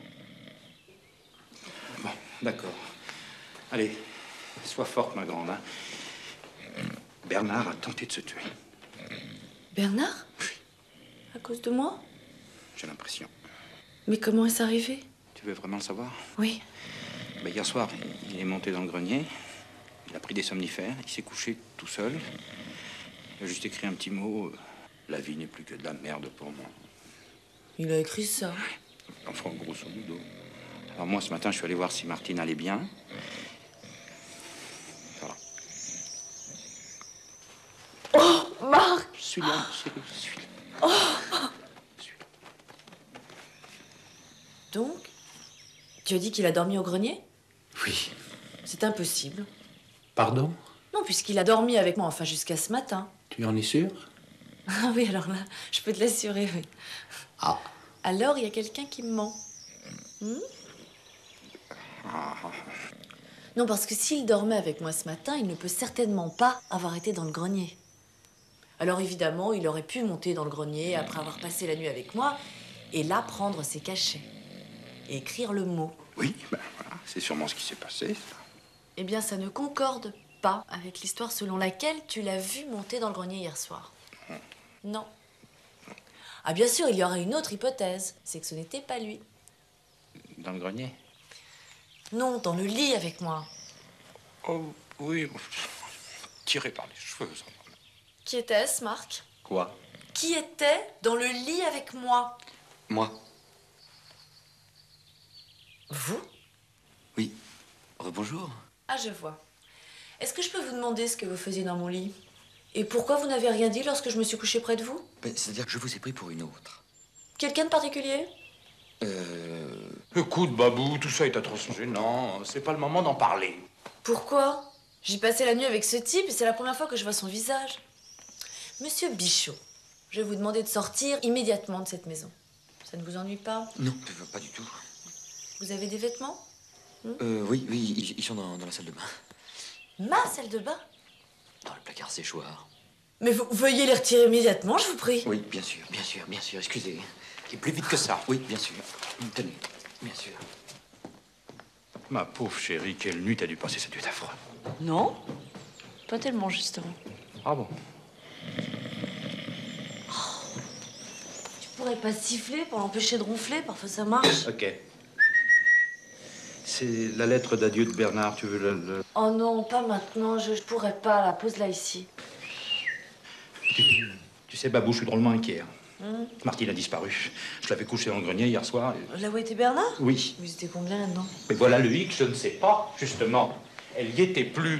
Bon, d'accord. Allez, sois forte, ma grande. Hein. Bernard a tenté de se tuer. Bernard? À cause de moi? J'ai l'impression. Mais comment est-ce arrivé? Tu veux vraiment le savoir? Oui. Ben, hier soir, il est monté dans le grenier. Il a pris des somnifères. Il s'est couché tout seul. Il a juste écrit un petit mot. La vie n'est plus que de la merde pour moi. Il a écrit ça. Enfin, grosso modo. Alors moi, ce matin, je suis allé voir si Martine allait bien. Voilà. Oh, Marc! Je suis là, chérie, je suis là. Oh. Donc, tu as dit qu'il a dormi au grenier? Oui. C'est impossible. Pardon? Non, puisqu'il a dormi avec moi, enfin jusqu'à ce matin. Tu en es sûr? Ah oui, alors là, je peux te l'assurer, oui. Ah. Alors, il y a quelqu'un qui me ment. Non, parce que s'il dormait avec moi ce matin, il ne peut certainement pas avoir été dans le grenier. Alors évidemment, il aurait pu monter dans le grenier après avoir passé la nuit avec moi et là prendre ses cachets et écrire le mot. Oui, ben voilà, c'est sûrement ce qui s'est passé. Ça. Eh bien, ça ne concorde pas avec l'histoire selon laquelle tu l'as vu monter dans le grenier hier soir. Non. Ah bien sûr, il y aurait une autre hypothèse, c'est que ce n'était pas lui. Dans le grenier? Non, dans le lit avec moi. Oh, oui. Tiré par les cheveux, ça. Qui était-ce, Marc? Quoi? Qui était dans le lit avec moi? Moi? Vous? Oui. Rebonjour. Ah, je vois. Est-ce que je peux vous demander ce que vous faisiez dans mon lit? Et pourquoi vous n'avez rien dit lorsque je me suis couchée près de vous? Ben, c'est-à-dire que je vous ai pris pour une autre. Quelqu'un de particulier? Écoute, Babou, tout ça est atrocement gênant. C'est pas le moment d'en parler. Pourquoi? J'ai passé la nuit avec ce type et c'est la première fois que je vois son visage. Monsieur Bichot, je vais vous demander de sortir immédiatement de cette maison. Ça ne vous ennuie pas? Non, pas du tout. Vous avez des vêtements? Oui, ils sont dans la salle de bain. Ma salle de bain? Dans le placard séchoir. Mais vous veuillez les retirer immédiatement, je vous prie. Oui, bien sûr, excusez. Et plus vite que ça. Oui, bien sûr. Tenez, bien sûr. Ma pauvre chérie, quelle nuit t'as dû passer cette nuit affreuse. Non, pas tellement, justement. Ah bon? Tu pourrais pas siffler pour l'empêcher de ronfler? Parfois ça marche. Ok. C'est la lettre d'adieu de Bernard, tu veux le... Oh non, pas maintenant, je pourrais pas. La pose-la ici. Tu sais, Babou, je suis drôlement inquiet. Martine a disparu. Je l'avais couché dans le grenier hier soir. Et... Là où était Bernard? Oui. Vous étiez combien là-dedans? Mais voilà le hic, je ne sais pas, justement. Elle y était plus.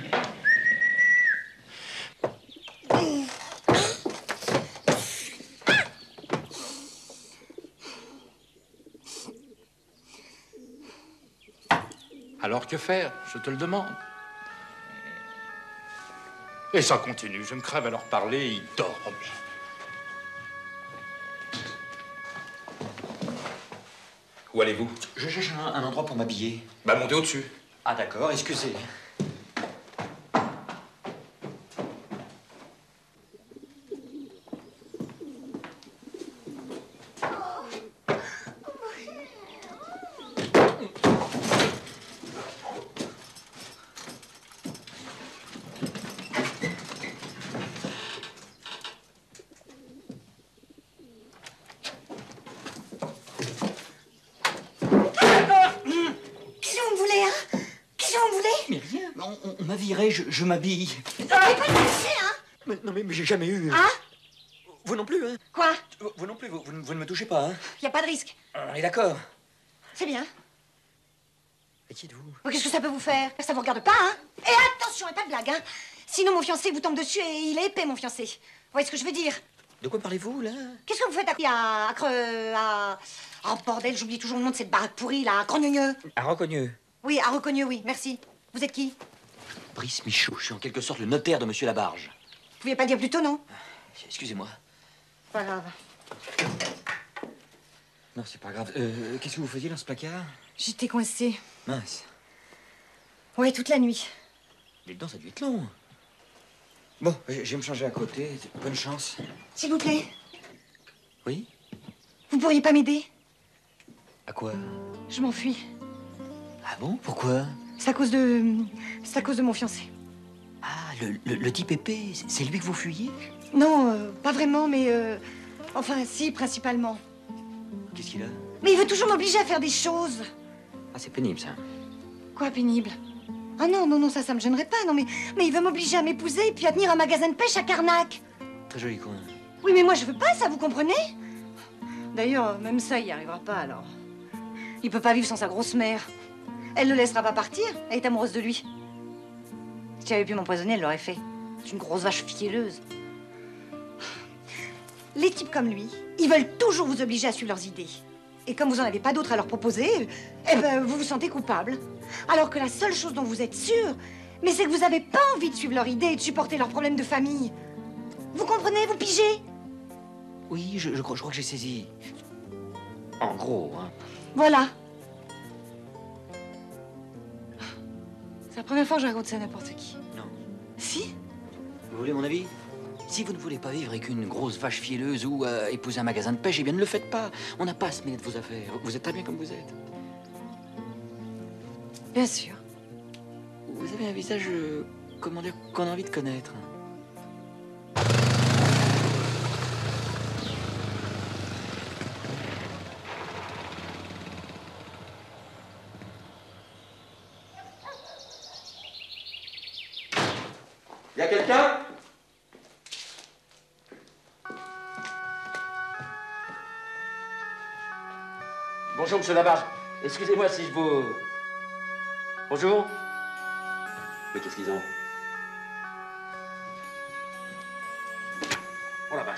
Alors que faire? Je te le demande. Et ça continue. Je me crève à leur parler, ils dorment. Où allez-vous? Je cherche un endroit pour m'habiller. Bah, montez au-dessus. Ah d'accord, excusez. Mais rien, on m'a viré, je m'habille. Vous n'aurez pas de marché, hein? Non mais j'ai jamais eu... Hein? Vous non plus, hein? Quoi? Vous non plus, vous ne me touchez pas, hein? Y a pas de risque. On est d'accord. C'est bien. Mais qui êtes-vous? Oh, qu'est-ce que ça peut vous faire? Ça vous regarde pas, hein? Et attention, pas de blague, hein? Sinon, mon fiancé vous tombe dessus et il est épais, mon fiancé. Vous voyez ce que je veux dire? De quoi parlez-vous, là? Qu'est-ce que vous faites Oh, bordel, j'oublie toujours le nom de cette baraque pourrie, là, à Crogneux. À Rocogneux. Oui, à Rocogneux, oui, merci. Vous êtes qui? Brice Michaud, je suis en quelque sorte le notaire de Monsieur Labarge. Vous pouviez pas dire plus tôt, non? Excusez-moi. Pas grave. Non, c'est pas grave. Qu'est-ce que vous faisiez dans ce placard? J'étais coincée. Mince. Ouais, toute la nuit. Les dents, ça a dû être long. Bon, je vais me changer à côté. Bonne chance. S'il vous plaît, Oui? vous pourriez pas m'aider? À quoi? Je m'enfuis. Ah bon? Pourquoi? C'est à cause de mon fiancé. Ah, le type épais, c'est lui que vous fuyez? Non, pas vraiment, mais enfin, si, principalement. Qu'est-ce qu'il a? Mais il veut toujours m'obliger à faire des choses. Ah, c'est pénible, ça. Quoi, pénible? Ah non, non, non, ça me gênerait pas, non, mais il veut m'obliger à m'épouser et puis à tenir un magasin de pêche à Carnac. Très joli coin. Oui, mais moi, je veux pas ça, vous comprenez? D'ailleurs, même ça, il y arrivera pas, alors. Il peut pas vivre sans sa grosse mère. Elle le laissera pas partir, elle est amoureuse de lui. Si elle avait pu m'empoisonner, elle l'aurait fait. C'est une grosse vache fielleuse. Les types comme lui, ils veulent toujours vous obliger à suivre leurs idées. Et comme vous en avez pas d'autres à leur proposer, eh ben, vous vous sentez coupable. Alors que la seule chose dont vous êtes sûr, mais c'est que vous avez pas envie de suivre leurs idées et de supporter leurs problèmes de famille. Vous comprenez, vous pigez? Oui, je crois que j'ai saisi. En gros, hein. Voilà. C'est la première fois que je raconte ça à n'importe qui. Non. Si? Vous voulez mon avis? Si vous ne voulez pas vivre avec une grosse vache fielleuse ou épouser un magasin de pêche, eh bien ne le faites pas. On n'a pas à se mêler de vos affaires. Vous êtes très bien comme vous êtes. Bien sûr. Vous avez un visage, comment dire, qu'on a envie de connaître. Y a quelqu'un? Bonjour, monsieur Labarge. Excusez-moi si je vous... Bonjour. Mais qu'est-ce qu'ils ont? Oh la vache.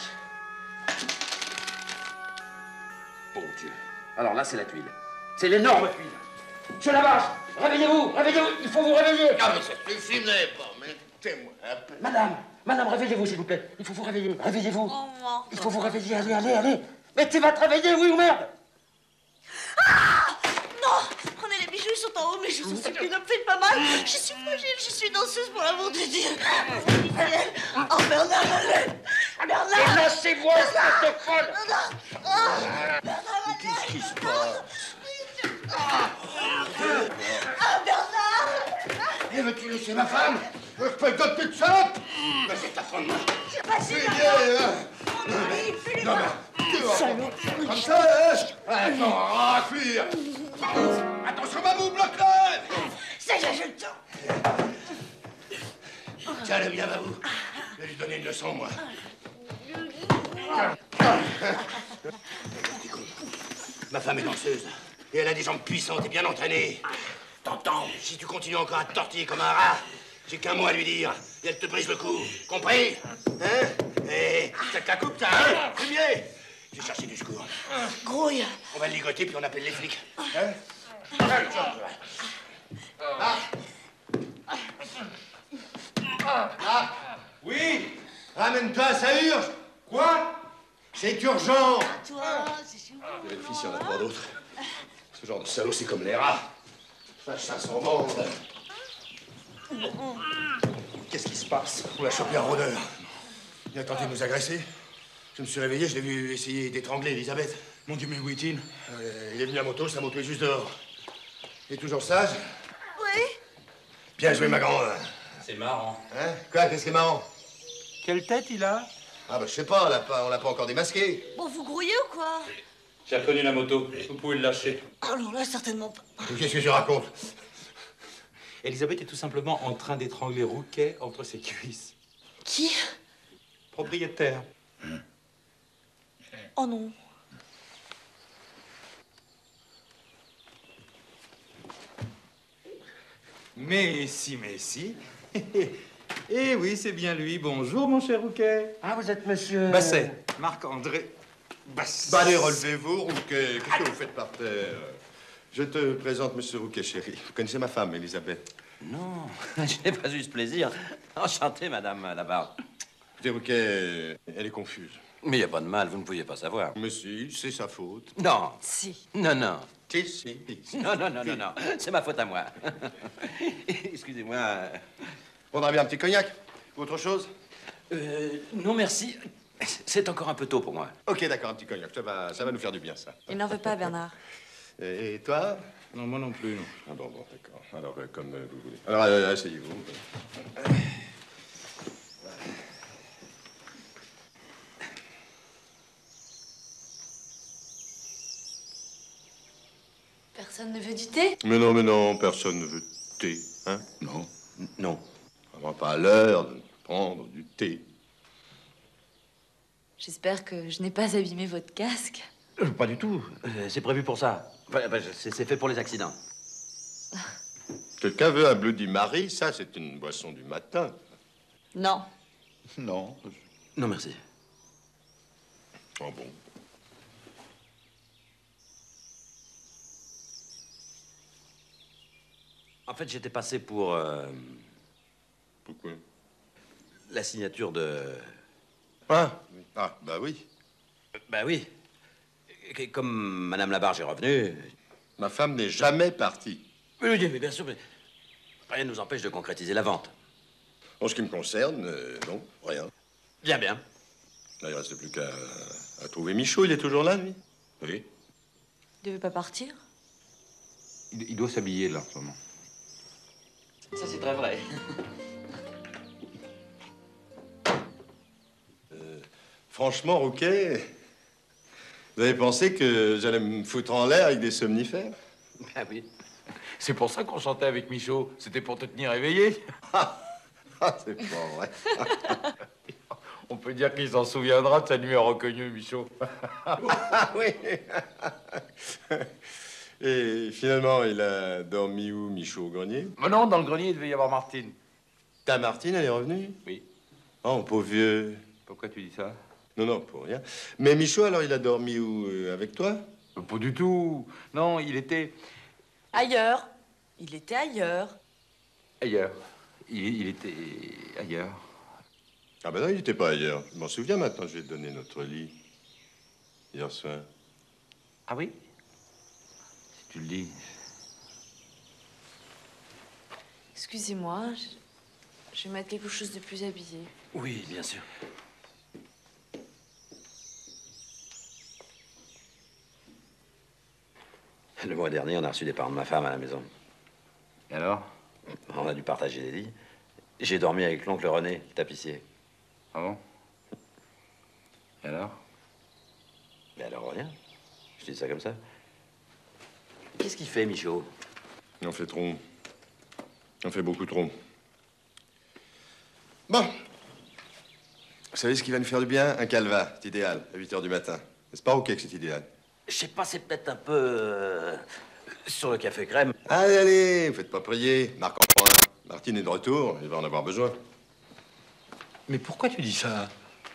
Bon Dieu. Alors là, c'est la tuile. C'est l'énorme tuile. Monsieur Labarge, réveillez-vous, réveillez-vous, il faut vous réveiller. Ah, mais ça suffit, mais bon, mettez-moi un peu. Madame, réveillez-vous, s'il vous plaît. Il faut vous réveiller, réveillez-vous. Il faut vous réveiller, allez. Mais tu vas te réveiller, oui ou merde? Non! Prenez les bijoux, ils sont en haut, mais je vous en supplie, ne me faites pas mal. Je suis fragile, je suis danseuse pour l'amour de Dieu. Oh, Bernard, Bernard! Lâchez-moi, espèce de folle! Qu'est-ce qui se passe? Ah, Bernard! Eh, veux-tu laisser ma femme? Je peux te doter de salope? Mais c'est ta femme. Non, mais... Comme ça, hein? Attends, fuir! Attention, Mamou, bloque-le! Ça y est, je le tends. Tiens-le bien, Mamou. Je vais lui donner une leçon, moi. Ma femme est danseuse. Et elle a des jambes puissantes et bien entraînées. T'entends? Si tu continues encore à te tortiller comme un rat, j'ai qu'un mot à lui dire. Et elle te brise le cou. Compris? Hein? Eh, ça te la coupe, ça, hein? Fumier! J'ai cherché du secours. Grouille. On va le ligoter, puis on appelle les flics. Hein? Oui? Ramène-toi, ça urge! Quoi? C'est urgent! Toi, c'est sûr. Vérifie s'il y en a pas d'autres. Ce genre de salaud, c'est comme les rats. Ça chasse en bande. Qu'est-ce qui se passe? On l'a chopé un rôdeur. Il a tenté de nous agresser. Je me suis réveillé, je l'ai vu essayer d'étrangler Elisabeth. Mon Dieu, mais où est-il? Il est venu à moto, sa moto est juste dehors. Il est toujours sage? Oui? Bien joué, ma grande. C'est marrant. Hein? Quoi? Qu'est-ce qui est marrant? Quelle tête il a? Ah, bah, je sais pas, on l'a pas encore démasqué. Bon, vous grouillez ou quoi? J'ai reconnu la moto. Vous pouvez le lâcher. Oh non, là, certainement pas. Qu'est-ce que tu racontes? Elisabeth est tout simplement en train d'étrangler Rouquet entre ses cuisses. Qui? Propriétaire. Oh non. Mais si, mais si. Eh oui, c'est bien lui. Bonjour, mon cher Rouquet. Ah, vous êtes monsieur... Basset. Marc-André Basset. Bah, allez, relevez-vous, Rouquet. Qu'est-ce que vous faites par terre? Je te présente monsieur Rouquet, chéri. Vous connaissez ma femme, Elisabeth? Non, je n'ai pas eu ce plaisir. Enchanté, madame Labarre. Écoutez, Rouquet, elle est confuse. Mais il n'y a pas de mal, vous ne pouviez pas savoir. Mais si, c'est sa faute. Non. Si. Non, non. Si. Non, c'est ma faute à moi. Excusez-moi. Prendra bien un petit cognac? Ou autre chose? Non, merci. C'est encore un peu tôt pour moi. Ok, d'accord, un petit cognac. Ça va nous faire du bien, ça. Il n'en veut pas, Bernard. Et toi? Non, moi non plus. Non. Ah bon, d'accord. Alors, comme vous voulez. Alors, asseyez-vous. Personne ne veut du thé? Mais non, personne ne veut de thé, hein? Non. Non. Vraiment pas à l'heure de prendre du thé. J'espère que je n'ai pas abîmé votre casque. Pas du tout. C'est prévu pour ça. Enfin, c'est fait pour les accidents. Quelqu'un veut un Bloody Mary? Ça, c'est une boisson du matin. Non. Non. Non, merci. Oh bon. En fait, j'étais passé pour... Pourquoi? La signature de... Ah, bah oui. Bah oui. Comme Madame Labarge est revenue... Ma femme n'est jamais partie. Oui, mais bien sûr, mais rien ne nous empêche de concrétiser la vente. En ce qui me concerne, non, rien. Bien. Là, il ne reste plus qu'à trouver Michaud. Il est toujours là, lui? Oui. Il ne veut pas partir? Il doit s'habiller, là, en ce moment. Ça, c'est très vrai. Franchement, Rouquet, vous avez pensé que j'allais me foutre en l'air avec des somnifères? Ben oui. C'est pour ça qu'on chantait avec Michaud. C'était pour te tenir éveillé. C'est pas vrai. On peut dire qu'il s'en souviendra de sa nuit à reconnu, Michaud. Oui. Et finalement, il a dormi où, Michaud, au grenier? Mais non, dans le grenier, il devait y avoir Martine. Ta Martine, elle est revenue? Oui. Oh, mon pauvre vieux. Pourquoi tu dis ça? Non, pour rien. Mais Michaud, alors, il a dormi où? Avec toi? Pas du tout. Non, il était... Ailleurs. Il était ailleurs. ailleurs. Il était ailleurs. Ah ben non, il n'était pas ailleurs. Je m'en souviens maintenant, je vais te donner notre lit. Hier soir. Ah oui? Si tu le dis. Excusez-moi, je vais mettre quelque chose de plus habillé. Oui, bien sûr. Le mois dernier, on a reçu des parents de ma femme à la maison. Et alors? On a dû partager les lits. J'ai dormi avec l'oncle René, le tapissier. Ah bon? Et alors? Mais alors, rien. Je dis ça comme ça. Qu'est-ce qu'il fait, Michaud? Il en fait trop. Il en fait beaucoup trop. Bon. Vous savez ce qui va nous faire du bien? Un calva, c'est idéal, à 8 h du matin. N'est-ce pas, OK, que c'est idéal? Je sais pas, c'est peut-être un peu... sur le café crème. Allez, vous faites pas prier. Marc en prend un. Martine est de retour, il va en avoir besoin. Mais pourquoi tu dis ça?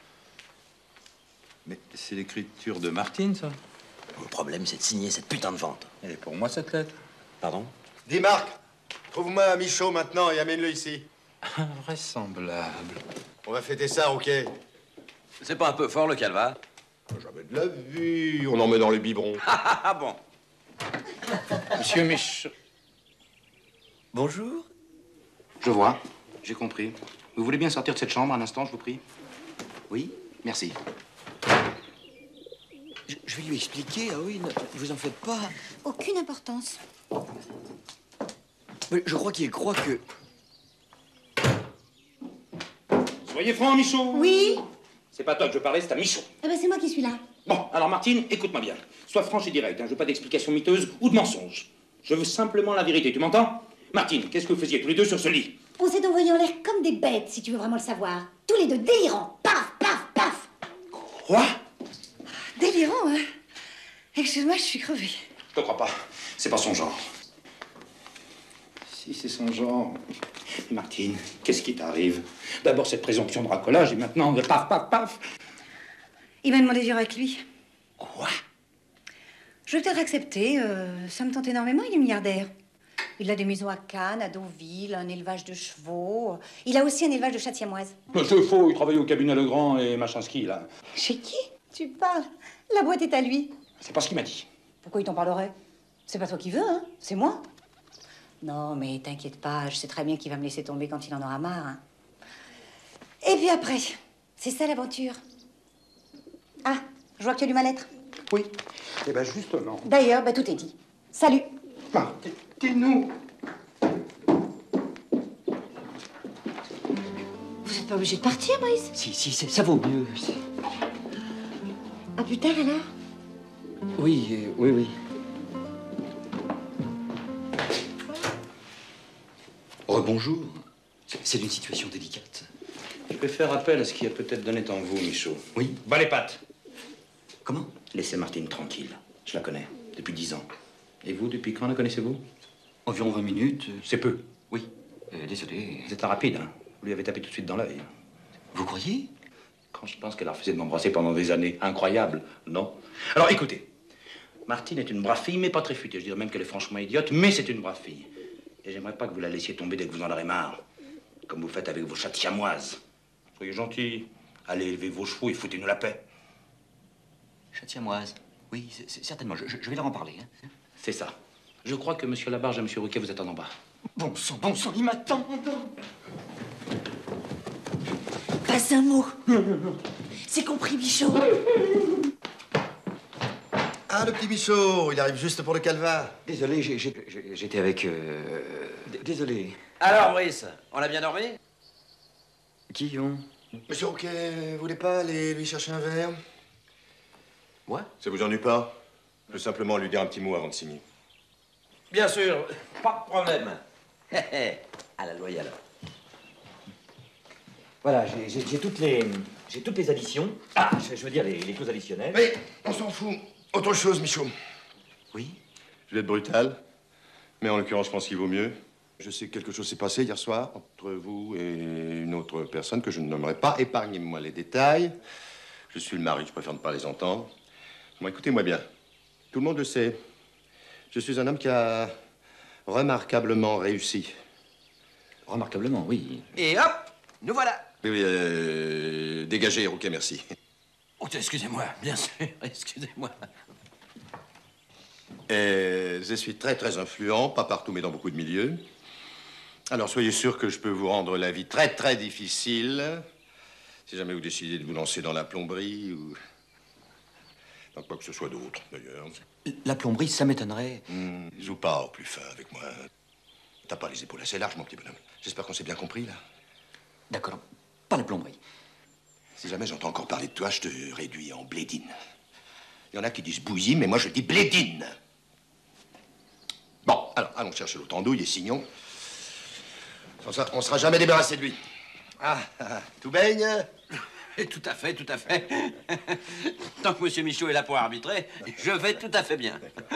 Mais c'est l'écriture de Martine, ça. Le problème, c'est de signer cette putain de vente. Elle est pour moi, cette lettre. Pardon? Dis, Marc, trouve-moi un Michaud maintenant et amène-le ici. Invraisemblable. On va fêter ça, OK? C'est pas un peu fort, le calva? Jamais de la vie. On en met dans les biberons. Ah bon? Monsieur Michaud. Bonjour. Je vois, j'ai compris. Vous voulez bien sortir de cette chambre un instant, je vous prie? Oui? Merci. Je vais lui expliquer, ah oui, ne vous en faites pas. Aucune importance. Mais je crois qu'il croit que... Soyez franc, Michaud. Oui? C'est pas toi que je parlais, c'est à Michaud. Ah ben c'est moi qui suis là. Bon, alors Martine, écoute-moi bien. Sois franche et directe, hein. Je veux pas d'explications miteuses ou de mensonges. Je veux simplement la vérité, tu m'entends? Martine, qu'est-ce que vous faisiez tous les deux sur ce lit? On s'est envoyé en l'air comme des bêtes, si tu veux vraiment le savoir. Tous les deux délirants. Paf, paf, paf. Quoi? Délirant, hein? Excuse-moi, je suis crevée. Je te crois pas. C'est pas son genre. Si c'est son genre. Martine, qu'est-ce qui t'arrive? D'abord cette présomption de racolage et maintenant paf, paf, paf. Il m'a demandé de vivre avec lui. Quoi? Je vais peut-être accepter. Ça me tente énormément, il est milliardaire. Il a des maisons à Cannes, à Deauville, un élevage de chevaux. Il a aussi un élevage de chats siamoises. C'est faux, il travaille au cabinet Legrand et Machinski, là. Chez qui? Tu parles? La boîte est à lui. C'est pas ce qu'il m'a dit. Pourquoi il t'en parlerait? C'est pas toi qui veux, hein? C'est moi. Non, mais t'inquiète pas, je sais très bien qu'il va me laisser tomber quand il en aura marre. Hein. Et puis après, c'est ça l'aventure. Ah, je vois que tu as lu ma lettre. Oui. Eh ben justement. D'ailleurs, tout est dit. Salut. Dis-nous. Vous n'êtes pas obligé de partir, Maurice? Si, ça vaut mieux. À plus tard, alors? Oui, oui. Rebonjour. C'est une situation délicate. Je vais faire appel à ce qui a peut-être donné en vous, Michaud. Oui. Bas les pattes. Comment? Laissez Martine tranquille. Je la connais depuis 10 ans. Et vous, depuis quand la connaissez-vous? Environ 20 minutes. C'est peu. Oui. Désolé. Vous êtes un rapide, hein? Vous lui avez tapé tout de suite dans l'œil. Vous croyez? Quand je pense qu'elle a refusé de m'embrasser pendant des années. Incroyable, non? Alors écoutez, Martine est une brave fille, mais pas très futée. Je dirais même qu'elle est franchement idiote, mais c'est une brave fille. Et j'aimerais pas que vous la laissiez tomber dès que vous en aurez marre. Comme vous faites avec vos chats siamoises. Soyez gentils. Allez élever vos chevaux et foutez-nous la paix. Chat siamoise. Oui, certainement. Je vais leur en parler. Hein. C'est ça. Je crois que monsieur Labarge et monsieur Rouquet vous attendent en bas. Bon sang, il m'attend. Pas un mot. C'est compris, Michaud. Ah, le petit Michaud, il arrive juste pour le calva. Désolé, j'étais avec... Désolé. Alors, Maurice, on a bien dormi? Qui on? Monsieur Rouquet, vous voulez pas aller lui chercher un verre? Moi? Ça vous ennuie pas? Je veux simplement lui dire un petit mot avant de signer. Bien sûr, pas de problème. À la loyale. Voilà, j'ai toutes les additions. Ah, je veux dire les clauses additionnelles. Mais on s'en fout. Autre chose, Michaud. Oui? Je vais être brutal, mais en l'occurrence, je pense qu'il vaut mieux. Je sais que quelque chose s'est passé hier soir entre vous et une autre personne que je ne nommerai pas. Épargnez-moi les détails. Je suis le mari, je préfère ne pas les entendre. Bon, écoutez-moi bien. Tout le monde le sait. Je suis un homme qui a remarquablement réussi. Remarquablement, oui. Et hop, nous voilà. Oui, dégagez, Rouquet, merci. Oh, excusez-moi, bien sûr, excusez-moi. Et je suis très, très influent, pas partout, mais dans beaucoup de milieux. Alors, soyez sûr que je peux vous rendre la vie très, très difficile si jamais vous décidez de vous lancer dans la plomberie ou dans quoi que ce soit d'autre, d'ailleurs. La plomberie, ça m'étonnerait. Joue pas au plus fin avec moi. T'as pas les épaules assez larges, mon petit bonhomme. J'espère qu'on s'est bien compris, là. D'accord, pas la plomberie. Si jamais j'entends encore parler de toi, je te réduis en blédine. Il y en a qui disent bouillie, mais moi je dis blédine. Bon, alors, allons chercher l'autre andouille et signons. Sans ça, on sera jamais débarrassé de lui. Tout baigne? Tout à fait, tout à fait. Tant que monsieur Michaud est là pour arbitrer, je vais tout à fait bien.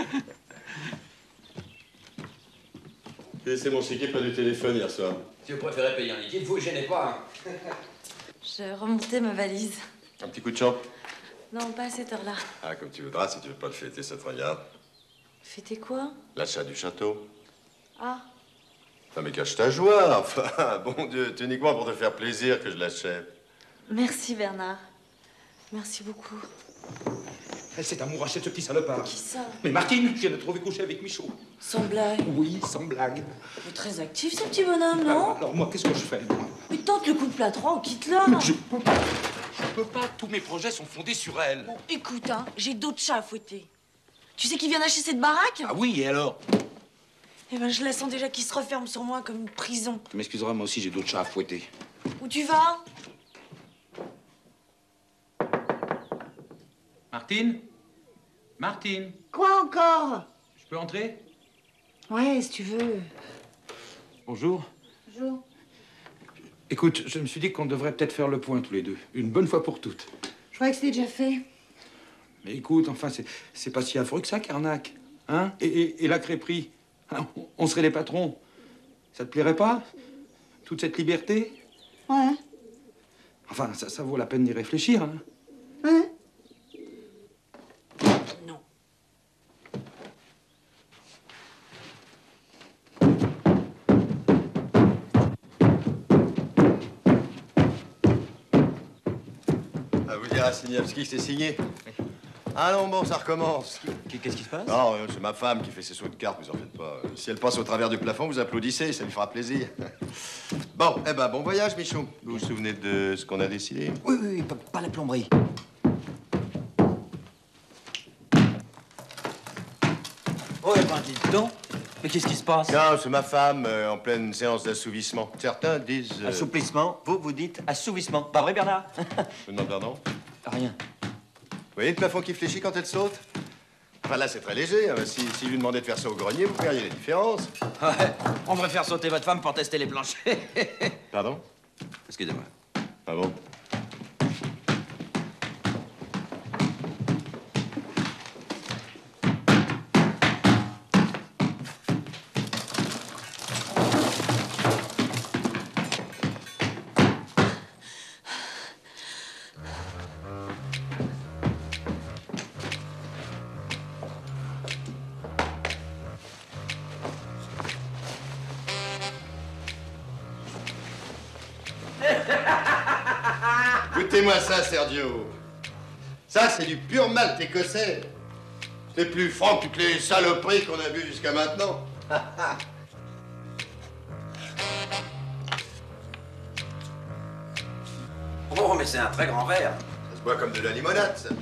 C'est mon chéquier pas de téléphone hier soir. Si vous préférez payer en liquide, vous gênez pas. Je remontais ma valise. Un petit coup de champ? Non, pas à cette heure-là. Ah, comme tu voudras, si tu veux pas le fêter, ça te regarde. Fêter quoi? L'achat du château. Ah. Non mais cache ta joie, enfin, bon Dieu, tu uniquement pour te faire plaisir que je l'achète. Merci, Bernard. Merci beaucoup. Elle s'est amouracheuse de ce petit salopard. Qui ça? Mais Martine, je viens de trouver couché avec Michaud. Sans blague. Oui, sans blague. Il est très actif, ce petit bonhomme, non? Alors moi, qu'est-ce que je fais, moi? Mais tente le couple à trois ou quitte-le. Je peux pas, tous mes projets sont fondés sur elle. Bon, écoute, hein, j'ai d'autres chats à fouetter. Tu sais qui vient d'acheter cette baraque? Ah oui, et alors? Eh ben, je la sens déjà qui se referme sur moi comme une prison. Tu m'excuseras, moi aussi, j'ai d'autres chats à fouetter. Où tu vas? Martine? Martine? Quoi encore? Je peux entrer? Ouais, si tu veux. Bonjour. Bonjour. Écoute, je me suis dit qu'on devrait peut-être faire le point tous les deux, une bonne fois pour toutes. Je croyais que c'était déjà fait. Mais écoute, enfin, c'est pas si affreux que ça, Carnac. Hein? Et la crêperie, hein, on serait les patrons. Ça te plairait pas? Toute cette liberté? Ouais. Enfin, ça vaut la peine d'y réfléchir, hein. Ouais. Non. Ah, vous direz à Siniavski que c'est signé. Ah non, bon, ça recommence. Qu'est-ce qui se passe? Non, c'est ma femme qui fait ses sauts de cartes, vous en faites pas. Si elle passe au travers du plafond, vous applaudissez, ça lui fera plaisir. Bon, eh ben, bon voyage, Michou. Vous vous souvenez de ce qu'on a décidé? Oui, pas la plomberie. Oh, eh ben, dites donc. Mais qu'est-ce qui se passe? Non, c'est ma femme en pleine séance d'assouvissement. Certains disent... Assouplissement. Vous dites assouvissement. Pas vrai, Bernard? Je demande pardon? Rien. Vous voyez le plafond qui fléchit quand elle saute? Enfin, là, c'est très léger. Hein. Si lui demandait de faire ça au grenier, vous verriez la différence. Ouais, on devrait faire sauter votre femme pour tester les planchers. Pardon? Excusez-moi. Ah bon? Goûtez-moi ça, Sergio. Ça, c'est du pur malt écossais. C'est plus franc que toutes les saloperies qu'on a vues jusqu'à maintenant. Oh, mais c'est un très grand verre. Ça se boit comme de la limonade, ça.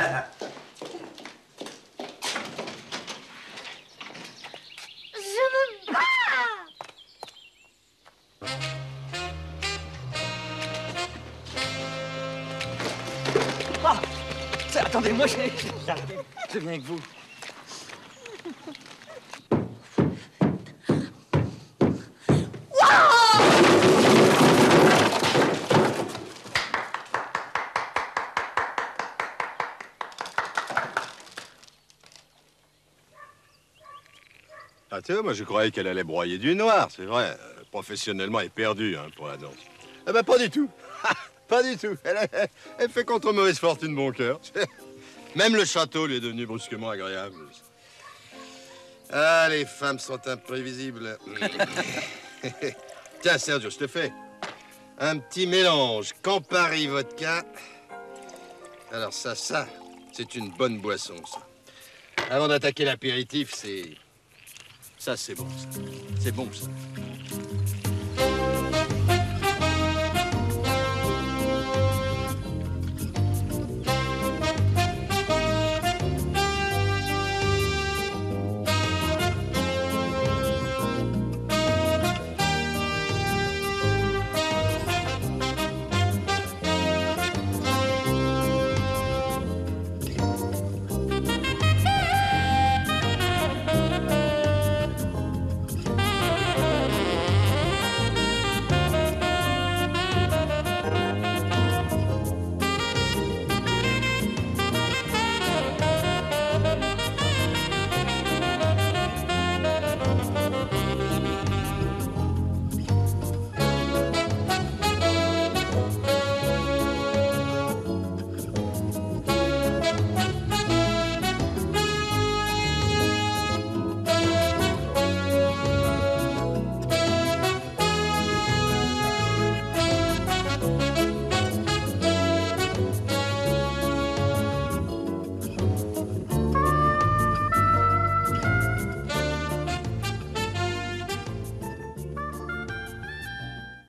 Je me bats! Attendez, moi, j'arrive. Je viens avec vous. Ah, tu vois, moi, je croyais qu'elle allait broyer du noir, c'est vrai. Professionnellement, elle est perdue, hein, pour la danse. Eh ben, pas du tout. Pas du tout. Elle fait contre mauvaise fortune bon cœur. Même le château lui est devenu brusquement agréable. Ah, les femmes sont imprévisibles. Tiens, Sergio, je te fais un petit mélange Campari vodka. Alors ça, c'est une bonne boisson, ça. Avant d'attaquer l'apéritif, c'est... Ça, c'est bon, ça. C'est bon, ça.